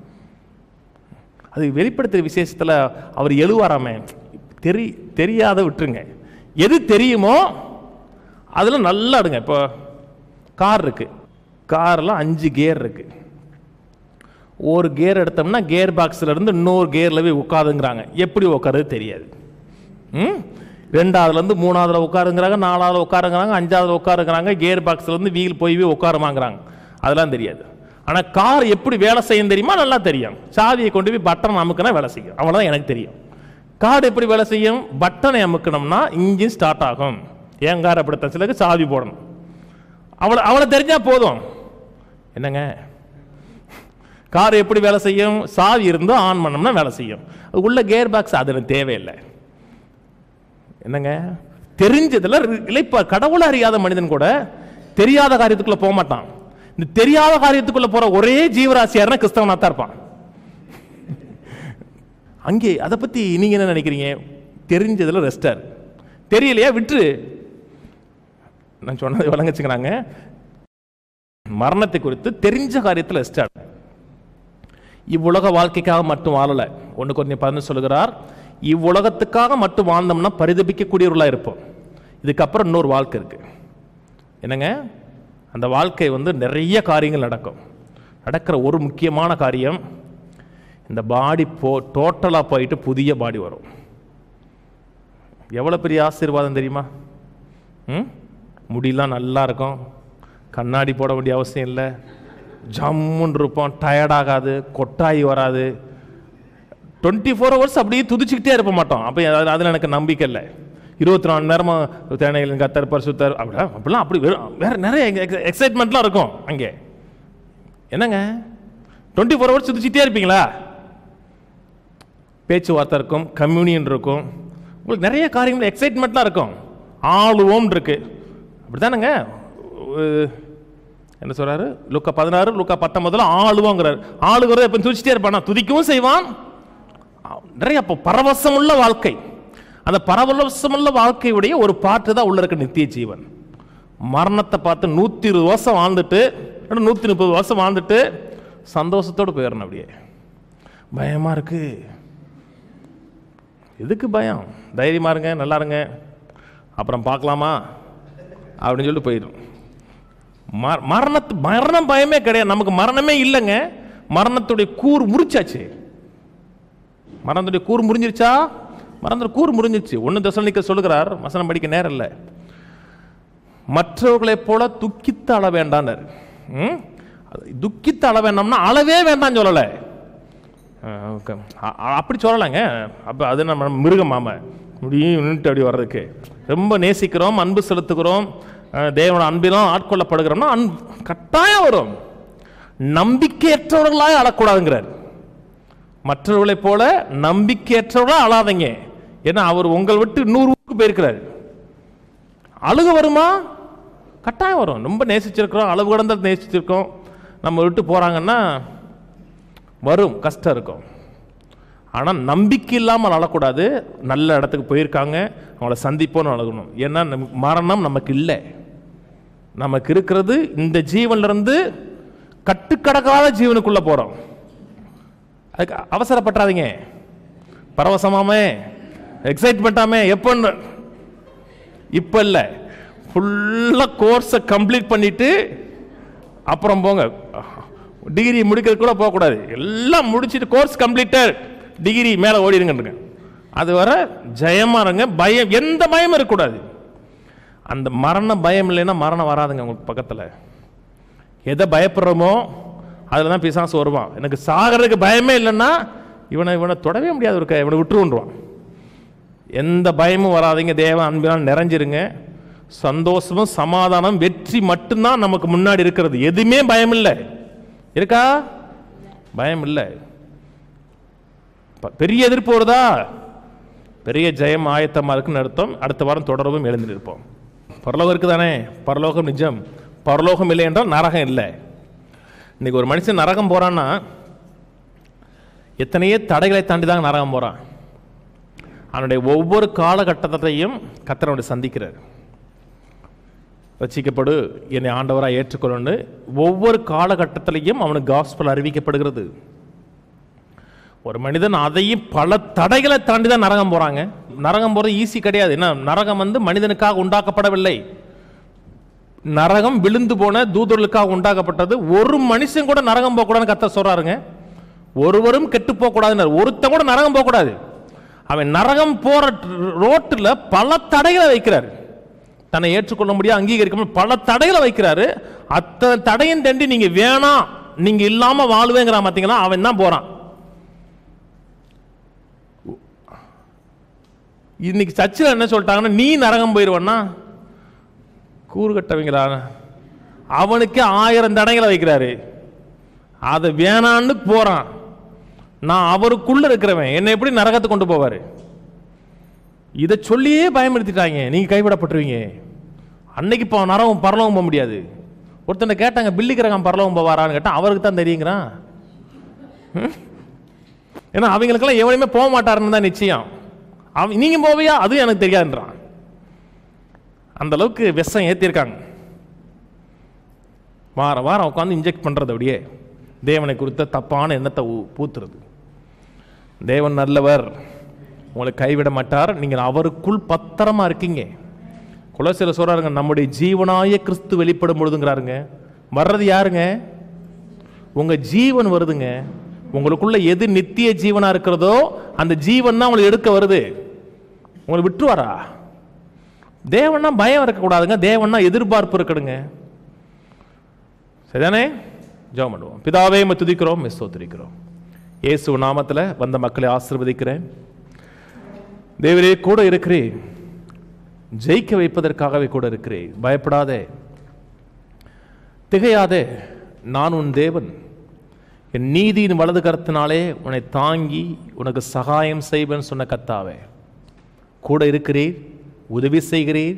அது வெளிப்படுத்துற விசேஷத்தில் அவர் எழுவாராமே, தெரியாத விட்டுருங்க. எது தெரியுமோ அதில் நல்லா அடுங்க. இப்போ கார் இருக்கு, காரில் 5 கியர் இருக்கு. ஒரு கியர் எடுத்தோம்னா கியர் பாக்ஸில் இருந்து இன்னொரு கியரில் போய் உட்காதுங்கிறாங்க. எப்படி உட்காருது தெரியாது. 2ஆவதுலேருந்து 3ஆவதுல உட்காருங்கிறாங்க, 4ஆவதுல உட்காருங்கிறாங்க, 5ஆவதுல உட்காருங்கிறாங்க. கியர் பாக்ஸ்லேருந்து வீல் போய் உட்காருமாங்கிறாங்க. அதெல்லாம் தெரியாது. ஆனால் கார் எப்படி வேலை செய்யும் தெரியுமா? நல்லா தெரியும். சாவியை கொண்டு போய் பட்டன் அமுக்குனா வேலை செய்யும், அவ்வளோதான் எனக்கு தெரியும். கார் எப்படி வேலை செய்யும்? பட்டனை அமுக்கணும்னா இன்ஜின் ஸ்டார்ட் ஆகும். என் கார் அப்படித்தான், சிலருக்கு சாவி போடணும். அவ்வளோ தெரிஞ்சா போதும். என்னங்க, கார் எப்படி வேலை செய்யும்? சாவி இருந்து ஆன் பண்ணோம்னா வேலை செய்யும். உள்ள கியர் பாக்ஸ் அது எனக்கு தேவையில்லை. என்னங்க, தெரிஞ்சதுல இளைப்ப. கடவுளை அறியாத மனிதன் கூட தெரியாத காரியத்துக்குள்ள போக மாட்டான். இந்த தெரியாத காரியத்துக்குள்ள போற ஒரே ஜீவராசி யாருன்னா கிறிஸ்தவனா தான் இருப்பான். அங்கே அதை பத்தி நீங்க என்ன நினைக்கிறீங்க? தெரிஞ்சதுல ரெஸ்டர், தெரியலையா விட்டுரு. நான் சொன்னது வழங்கச்சுக்கிறாங்க. மரணத்தை குறித்து தெரிஞ்ச காரியத்தில் ரெஸ்டர். இவ்வுலக வாழ்க்கைக்காக மட்டும் வாழல. 1 கொரிந்தியர் 11 சொல்லுகிறார், இவ்வுலகத்துக்காக மட்டும் வாழ்ந்தோம்னா பரிதபிக்கக்கூடியவர்களா இருப்போம். இதுக்கப்புறம் இன்னொரு வாழ்க்கை இருக்கு. என்னங்க? அந்த வாழ்க்கை நிறைய காரியங்கள் நடக்கும். நடக்கிற ஒரு முக்கியமான காரியம், இந்த பாடி டோட்டலாக போயிட்டு புதிய பாடி வரும். எவ்வளோ பெரிய ஆசீர்வாதம் தெரியுமா? முடியெல்லாம் நல்லா இருக்கும், கண்ணாடி போட வேண்டிய அவசியம் இல்லை, ஜம்முன்னு இருப்போம், டயர்டாகாது, கொட்டாயி வராது, 24 hours அப்படியே துதிச்சுக்கிட்டே இருப்ப மாட்டோம். அப்போ அதில் எனக்கு நம்பிக்கை இல்லை. 24 மணி நேரமும் தேனையில் கத்தர் பரிசுத்தர் அப்படிலாம் அப்படி வேற நிறைய எக்ஸைட்மெண்ட்லாம் இருக்கும் அங்கே. என்னங்க 24 hours துதிச்சுட்டே இருப்பீங்களா? பேச்சுவார்த்தை இருக்கும், கம்யூனியன் இருக்கும், உங்களுக்கு நிறைய காரியங்கள் எக்ஸைட்மெண்ட்லாம் இருக்கும். ஆளுவோம் இருக்கு. அப்படித்தானுங்க என்ன சொல்றாரு? லூக்கா 16 லூக்கா 19 ஆளுவோங்கிறார். ஆளுகிறது எப்ப துதிச்சுட்டே இருப்பானா? துதிக்கவும் செய்வான். நிறைய பரவசமுள்ள வாழ்க்கை. அந்த பரவசமுள்ள வாழ்க்கையுடைய ஒரு பாட்டு தான் உள்ள இருக்க நித்திய ஜீவன். மரணத்தை பார்த்து 120 வருஷம் வாழ்ந்துட்டு 130 வருஷம் வாழ்ந்துட்டு சந்தோஷத்தோடு போயிடணும். அப்படியே பயமா இருக்கு. எதுக்கு பயம்? தைரியமா இருங்க, நல்லா இருங்க, அப்புறம் பார்க்கலாமா அப்படின்னு சொல்லிட்டு போயிடும். மரணம் பயமே கிடையாது. நமக்கு மரணமே இல்லைங்க. மரணத்துடைய கூறு முறிச்சாச்சு. மரணத்துடைய கூறு முறிஞ்சிருச்சா? மரணத்துடைய கூறு முறிஞ்சிருச்சு. 1 தெசலோனிக்கர் சொல்லுகிறார், வசனம் படிக்க நேரம் இல்லை, மற்றவர்களை போல துக்கித்த அள வேண்டாம். துக்கித்த அள வேண்டாம்னா அளவே வேண்டாம் சொல்லலை, அப்படி சொல்லலைங்க. அப்போ அது நம்ம மிருகமாம முடியும் அப்படி வர்றதுக்கு ரொம்ப நேசிக்கிறோம், அன்பு செலுத்துகிறோம், தேவனோட அன்பிலும் ஆட்கொள்ளப்படுகிறோம்னா கட்டாயம் வரும். நம்பிக்கையற்றவர்களாக அழக்கூடாதுங்கிறார். மற்றவர்களை போல நம்பிக்கையற்றவர்களாக அழாதீங்க. ஏன்னா அவர் உங்களை விட்டு 100 ஊருக்கு போயிருக்கிறார். அழுக வருமா? கட்டாயம் வரும். ரொம்ப நேசிச்சிருக்கிறோம், அளவு கடந்த நேசிச்சிருக்கோம், நம்ம விட்டு போறாங்கன்னா வரும், கஷ்டம் இருக்கும். ஆனால் நம்பிக்கை இல்லாமல் அழக்கூடாது. நல்ல இடத்துக்கு போயிருக்காங்க, அவங்கள சந்திப்போன்னு அழகணும். ஏன்னா மரணம் நமக்கு இல்லை. நமக்கு இருக்கிறது இந்த ஜீவன்லேருந்து கட்டுக்கடக்காத ஜீவனுக்குள்ள போகிறோம். அதுக்கு அவசரப்பட்டாதீங்க, பரவசமாமே எக்ஸைட்மெண்ட்டாமே எப்போன்னு இப்போ இல்லை, ஃபுல்லாக கோர்ஸை கம்ப்ளீட் பண்ணிட்டு அப்புறம் போங்க. டிகிரி முடிக்கிறது கூட போகக்கூடாது. எல்லாம் முடிச்சுட்டு கோர்ஸ் கம்ப்ளீட்டட் டிகிரி மேலே ஓடிடுங்க. அது வர ஜெயமா இருங்க. பயம், எந்த பயமும் இருக்கக்கூடாது. அந்த மரண பயம் இல்லைன்னா மரணம் வராதுங்க உங்களுக்கு பக்கத்தில். எதை பயப்படுறோமோ அதில் தான் பிசாசு வருவான். எனக்கு சாகிறதுக்கு பயமே இல்லைன்னா இவனை தொடவே முடியாது, இருக்க இவனை விட்டுருவான். எந்த பயமும் வராதிங்க. தேவ அன்பினால் நிறைஞ்சிருங்க. சந்தோஷமும் சமாதானம் வெற்றி மட்டும்தான் நமக்கு முன்னாடி இருக்கிறது. எதுவுமே பயம் இல்லை. இருக்கா? பயம் இல்லை. பெரிய எதிர்ப்பு வருதா? பெரிய ஜெயம் ஆயத்தமாக இருக்குன்னு அர்த்தம். அடுத்த வாரம் தொடரவும் எழுந்திருப்போம். பரலோகம் இருக்குதானே? பரலோகம் நிஜம். பரலோகம் இல்லை என்றால் நரகம் இல்லை. இன்னைக்கு ஒரு மனுஷன் நரகம் போறான்னா எத்தனையோ தடைகளை தாண்டி தான் நரகம் போறான். அவனுடைய ஒவ்வொரு காலகட்டத்தையும் கர்த்தர் சந்திக்கிறார். ரட்சிக்கப்படு, என்னை ஆண்டவராக ஏற்றுக்கொள்ளு. ஒவ்வொரு காலகட்டத்திலையும் அவனுக்கு காஸ்பல் அறிவிக்கப்படுகிறது. ஒரு மனிதன் அதையும் பல தடைகளை தாண்டி தான் நரகம் போறாங்க. நரகம் போறது ஈஸி கிடையாது. என்ன, நரகம் மனிதனுக்காக உண்டாக்கப்படவில்லை. நரகம் விழுந்து போன தூதர்களுக்காக உண்டாக்கப்பட்டது. ஒரு மனுஷன் கூட நரகம் போகக்கூடாதுன்னு கர்த்தர் சொல்றாருங்க. ஒருவரும் கெட்டு போகக்கூடாதுன்னு, ஒருத்தன் கூட நரகம் போகக்கூடாது. அவன் நரகம் போற ரோட்டில் பல தடைகளை வைக்கிறார். தன்னை ஏற்றுக்கொள்ள முடியாது, அங்கீகரிக்க பல தடைகளை வைக்கிறாரு. அத்தனை தடையும் தாண்டி நீங்க வேணாம், நீங்க இல்லாம வாழ்வேங்கிறான். பார்த்தீங்களா, அவன் தான் போறான். இன்னைக்கு சர்ச்சில் என்ன சொல்லிட்டாங்கன்னா, நீ நரகம் போயிடுவன்னா கூறு கட்டவங்களா, அவனுக்கு 1000 தடைகளை வைக்கிறாரு. அதை வேணான்னு போறான். நான் அவருக்குள்ள இருக்கிறவன், என்னை எப்படி நரகத்தை கொண்டு போவாரு? இதை சொல்லியே பயமுறுத்திட்டாங்க, நீங்க கைவிடப்பட்டுருவீங்க. அன்னைக்கு இப்போ நரகம் பரலோகம் போக முடியாது. ஒருத்தனை கேட்டாங்க, பில்லிக்கிறவன் பரலோகம் போவாரான்னு கேட்டால் அவருக்கு தான் தெரியுங்கிறான். ஏன்னா அவங்களுக்கெல்லாம் எவனையுமே போக மாட்டாருன்னு தான் நிச்சயம். நீங்க போவியா, அது எனக்கு தெரியாதுன்றான். அந்த அளவுக்கு விஷம் ஏற்றிருக்காங்க. வாரம் வாரம் உட்காந்து இன்ஜெக்ட் பண்ணுறது, அப்படியே தேவனை குறித்த தப்பான எண்ணத்தை பூத்துறது. தேவன் நல்லவர், உங்களை கைவிட மாட்டார், நீங்கள் அவருக்குள் பத்திரமா இருக்கீங்க. கொலோசியர் சொல்றாருங்க, நம்முடைய ஜீவனாய கிறிஸ்து வெளிப்படும் பொழுதுங்கிறாருங்க. வர்றது யாருங்க? உங்க ஜீவன் வருதுங்க. உங்களுக்குள்ள எது நித்திய ஜீவனா இருக்கிறதோ அந்த ஜீவன் தான் உங்களை எடுக்க வருது. உங்களை விட்டுருவாரா? தேவன்னா பயம் இருக்கக்கூடாதுங்க, தேவன்னா எதிர்பார்ப்பு இருக்கணுங்க. சரிதானே? ஜெபம் பண்ணுவோம். பிதாவே உம்மை துதிக்கிறோம், உம்மை ஸ்தோத்திரிக்கிறோம். இயேசு நாமத்தில் வந்த மக்களை ஆசீர்வதிக்கிறேன். தேவரே கூட இருக்கிறேன், ஜெயிக்க வைப்பதற்காகவே கூட இருக்கிறேன். பயப்படாதே, திகையாதே, நான் உன் தேவன். என் நீதியின் வலது கரத்தினாலே உன்னை தாங்கி உனக்கு சகாயம் செய்வேன் சொன்ன கர்த்தாவே, கூட இருக்கிறீர், உதவி செய்கிறீர்,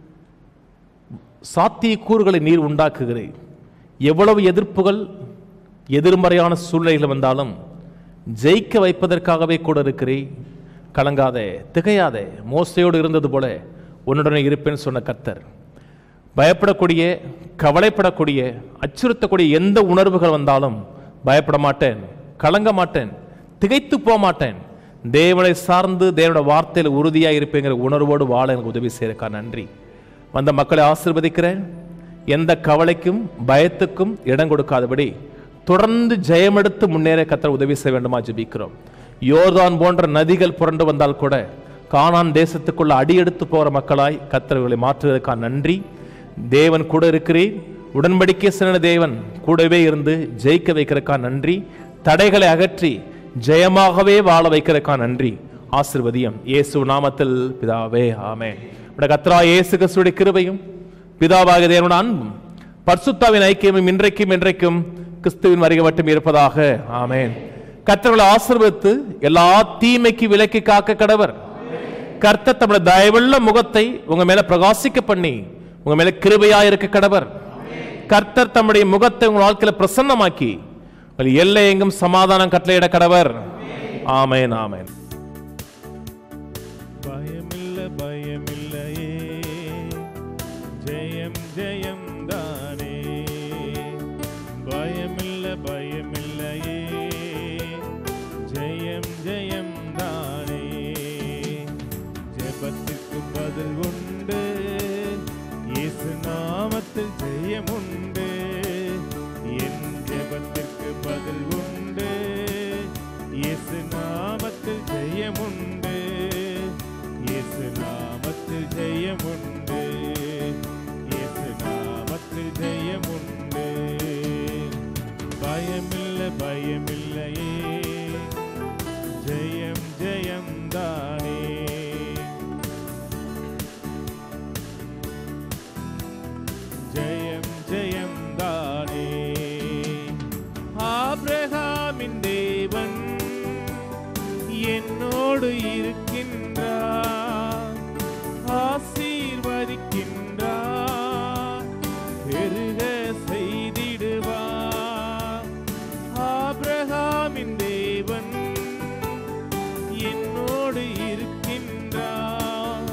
சாத்திய கூறுகளை நீர் உண்டாக்குகிறீர். எவ்வளவு எதிர்ப்புகள், எதிர்மறையான சூழ்நிலைகள் வந்தாலும் ஜெயிக்க வைப்பதற்காகவே கூட இருக்கிறீர். கலங்காதே, திகையாதே, மோசையோடு இருந்தது போல உன்னுடனே இருப்பேன் சொன்ன கர்த்தர். பயப்படக்கூடிய, கவலைப்படக்கூடிய, அச்சுறுத்தக்கூடிய எந்த உணர்வுகள் வந்தாலும் பயப்பட மாட்டேன், கலங்க மாட்டேன், திகைத்து போக மாட்டேன். தேவனை சார்ந்து தேவனுடைய வார்த்தையில் உறுதியாக இருப்பேங்கிற உணர்வோடு வாழ எனக்கு உதவி செய்யறக்கா நன்றி. வந்த மக்களை ஆசீர்வதிக்கிறேன். எந்த கவலைக்கும் பயத்துக்கும் இடம் கொடுக்காதபடி தொடர்ந்து ஜெயமெடுத்து முன்னேற கர்த்தர் உதவி செய்ய வேண்டுமா ஜெபிக்கிறோம். யோர்தான் போன்ற நதிகள் புரண்டு வந்தால் கூட கானான் தேசத்துக்குள்ள அடியெடுத்து போகிற மக்களாய் கர்த்தர்களை மாற்றுவதற்காக நன்றி. தேவன் கூட இருக்கிறீர், உடன்படிக்கை சொன்ன தேவன் கூடவே இருந்து ஜெயிக்க வைக்கிறதுக்காக நன்றி. தடைகளை அகற்றி ஜெயமாகவே வாழ வைக்கிறதுக்காக நன்றி. ஆசீர்வதியம் இயேசு நாமத்தில் பிதாவே, ஆமென். கர்த்தராகிய இயேசு கிறிஸ்துவின் கிருபையும் பிதாவாகிய தேவனுடைய அன்பும் பரிசுத்தாவின் ஐக்கியமும் இன்றைக்கும் என்றைக்கும் கிறிஸ்துவின் வருகை மட்டும் இருப்பதாக, ஆமென். கர்த்தர்களை ஆசீர்வதித்து எல்லா தீமைக்கு விலக்கி காக்க கடவர். கர்த்தர் தம்முடைய தயவுள்ள முகத்தை உங்க மேல பிரகாசிக்க பண்ணி உங்க மேல கிருபையாய் இருக்க கடவர். கர்த்தர் தம்முடைய முகத்தை உங்கள் வாழ்க்கையில பிரசன்னமாக்கி எல்லை எங்கும் சமாதானம் கட்டளையிட கடவர். ஆமென், ஆமென். பயமில்ல பயமில்லையே, ஜெயம் ஜெயம் தானே. பயமில்ல பயமில்லையே, ஜெயம் ஜெயம் தானே. ஜெபத்துக்கு பதில் உண்டு, இயேசு நாமத்தில் ஜெயம் உண்டு. என் ஜெபத்திற்கு பதில் உண்டு, இயேசு நாமத்தில் ஜெயம் உண்டு. இயேசு நாமத்தில் ஜெயம் உண்டு, இயேசு நாமத்தில் ஜெயம் உண்டு. பயமில்ல பயமில்லையே, ஜெயம் ஜெயம் தானே. ஜெயம் ஜெயம் தானே. ஆபிரகாமின் தேவன் என்னோடு இருக்கின்றார், ஆசீர்வதிக்கின்றார், பெருக செய்திடுவார். ஆபிரகாமின் தேவன் என்னோடு இருக்கின்றார்,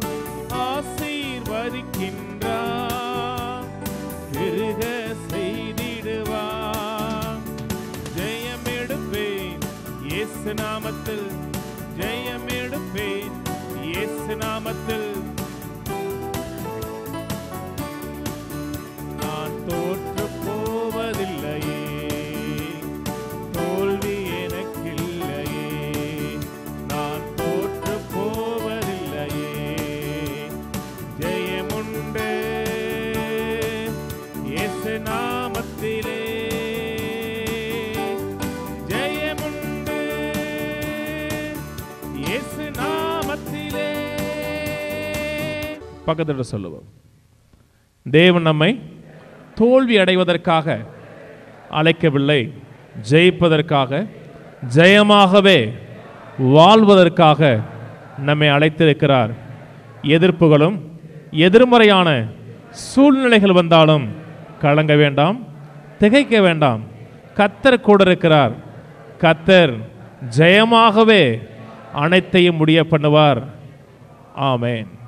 ஆசீர்வதிக்கின்றார், பெருக செய்திடுவார். ஜெயம் எடுப்பேன் இயேசு நாமத்தில், ஜெயம் எடுப்பேன் இயேசு நாமத்தில். நான் தோற்று போவதில்லையே, தோல்வி எனக்கில்லையே. நான் தோற்று போவதில்லையே, ஜெயமுண்டு இயேசு நாமத்திலே. ஜெயமுண்டு இயேசு நாமத்திலே. பக்கத்தில் சொல்லுவோம். தேவன் நம்மை தோல்வி அடைவதற்காக அழைக்கவில்லை, ஜெயிப்பதற்காக, ஜெயமாகவே வாழ்வதற்காக நம்மை அழைத்திருக்கிறார். எதிர்ப்புகளும் எதிர்மறையான சூழ்நிலைகள் வந்தாலும் கலங்க வேண்டாம், திகைக்க வேண்டாம். கர்த்தர் கூட இருக்கிறார். கர்த்தர் ஜெயமாகவே அனைத்தையும் முடிய பண்ணுவார். ஆமென்.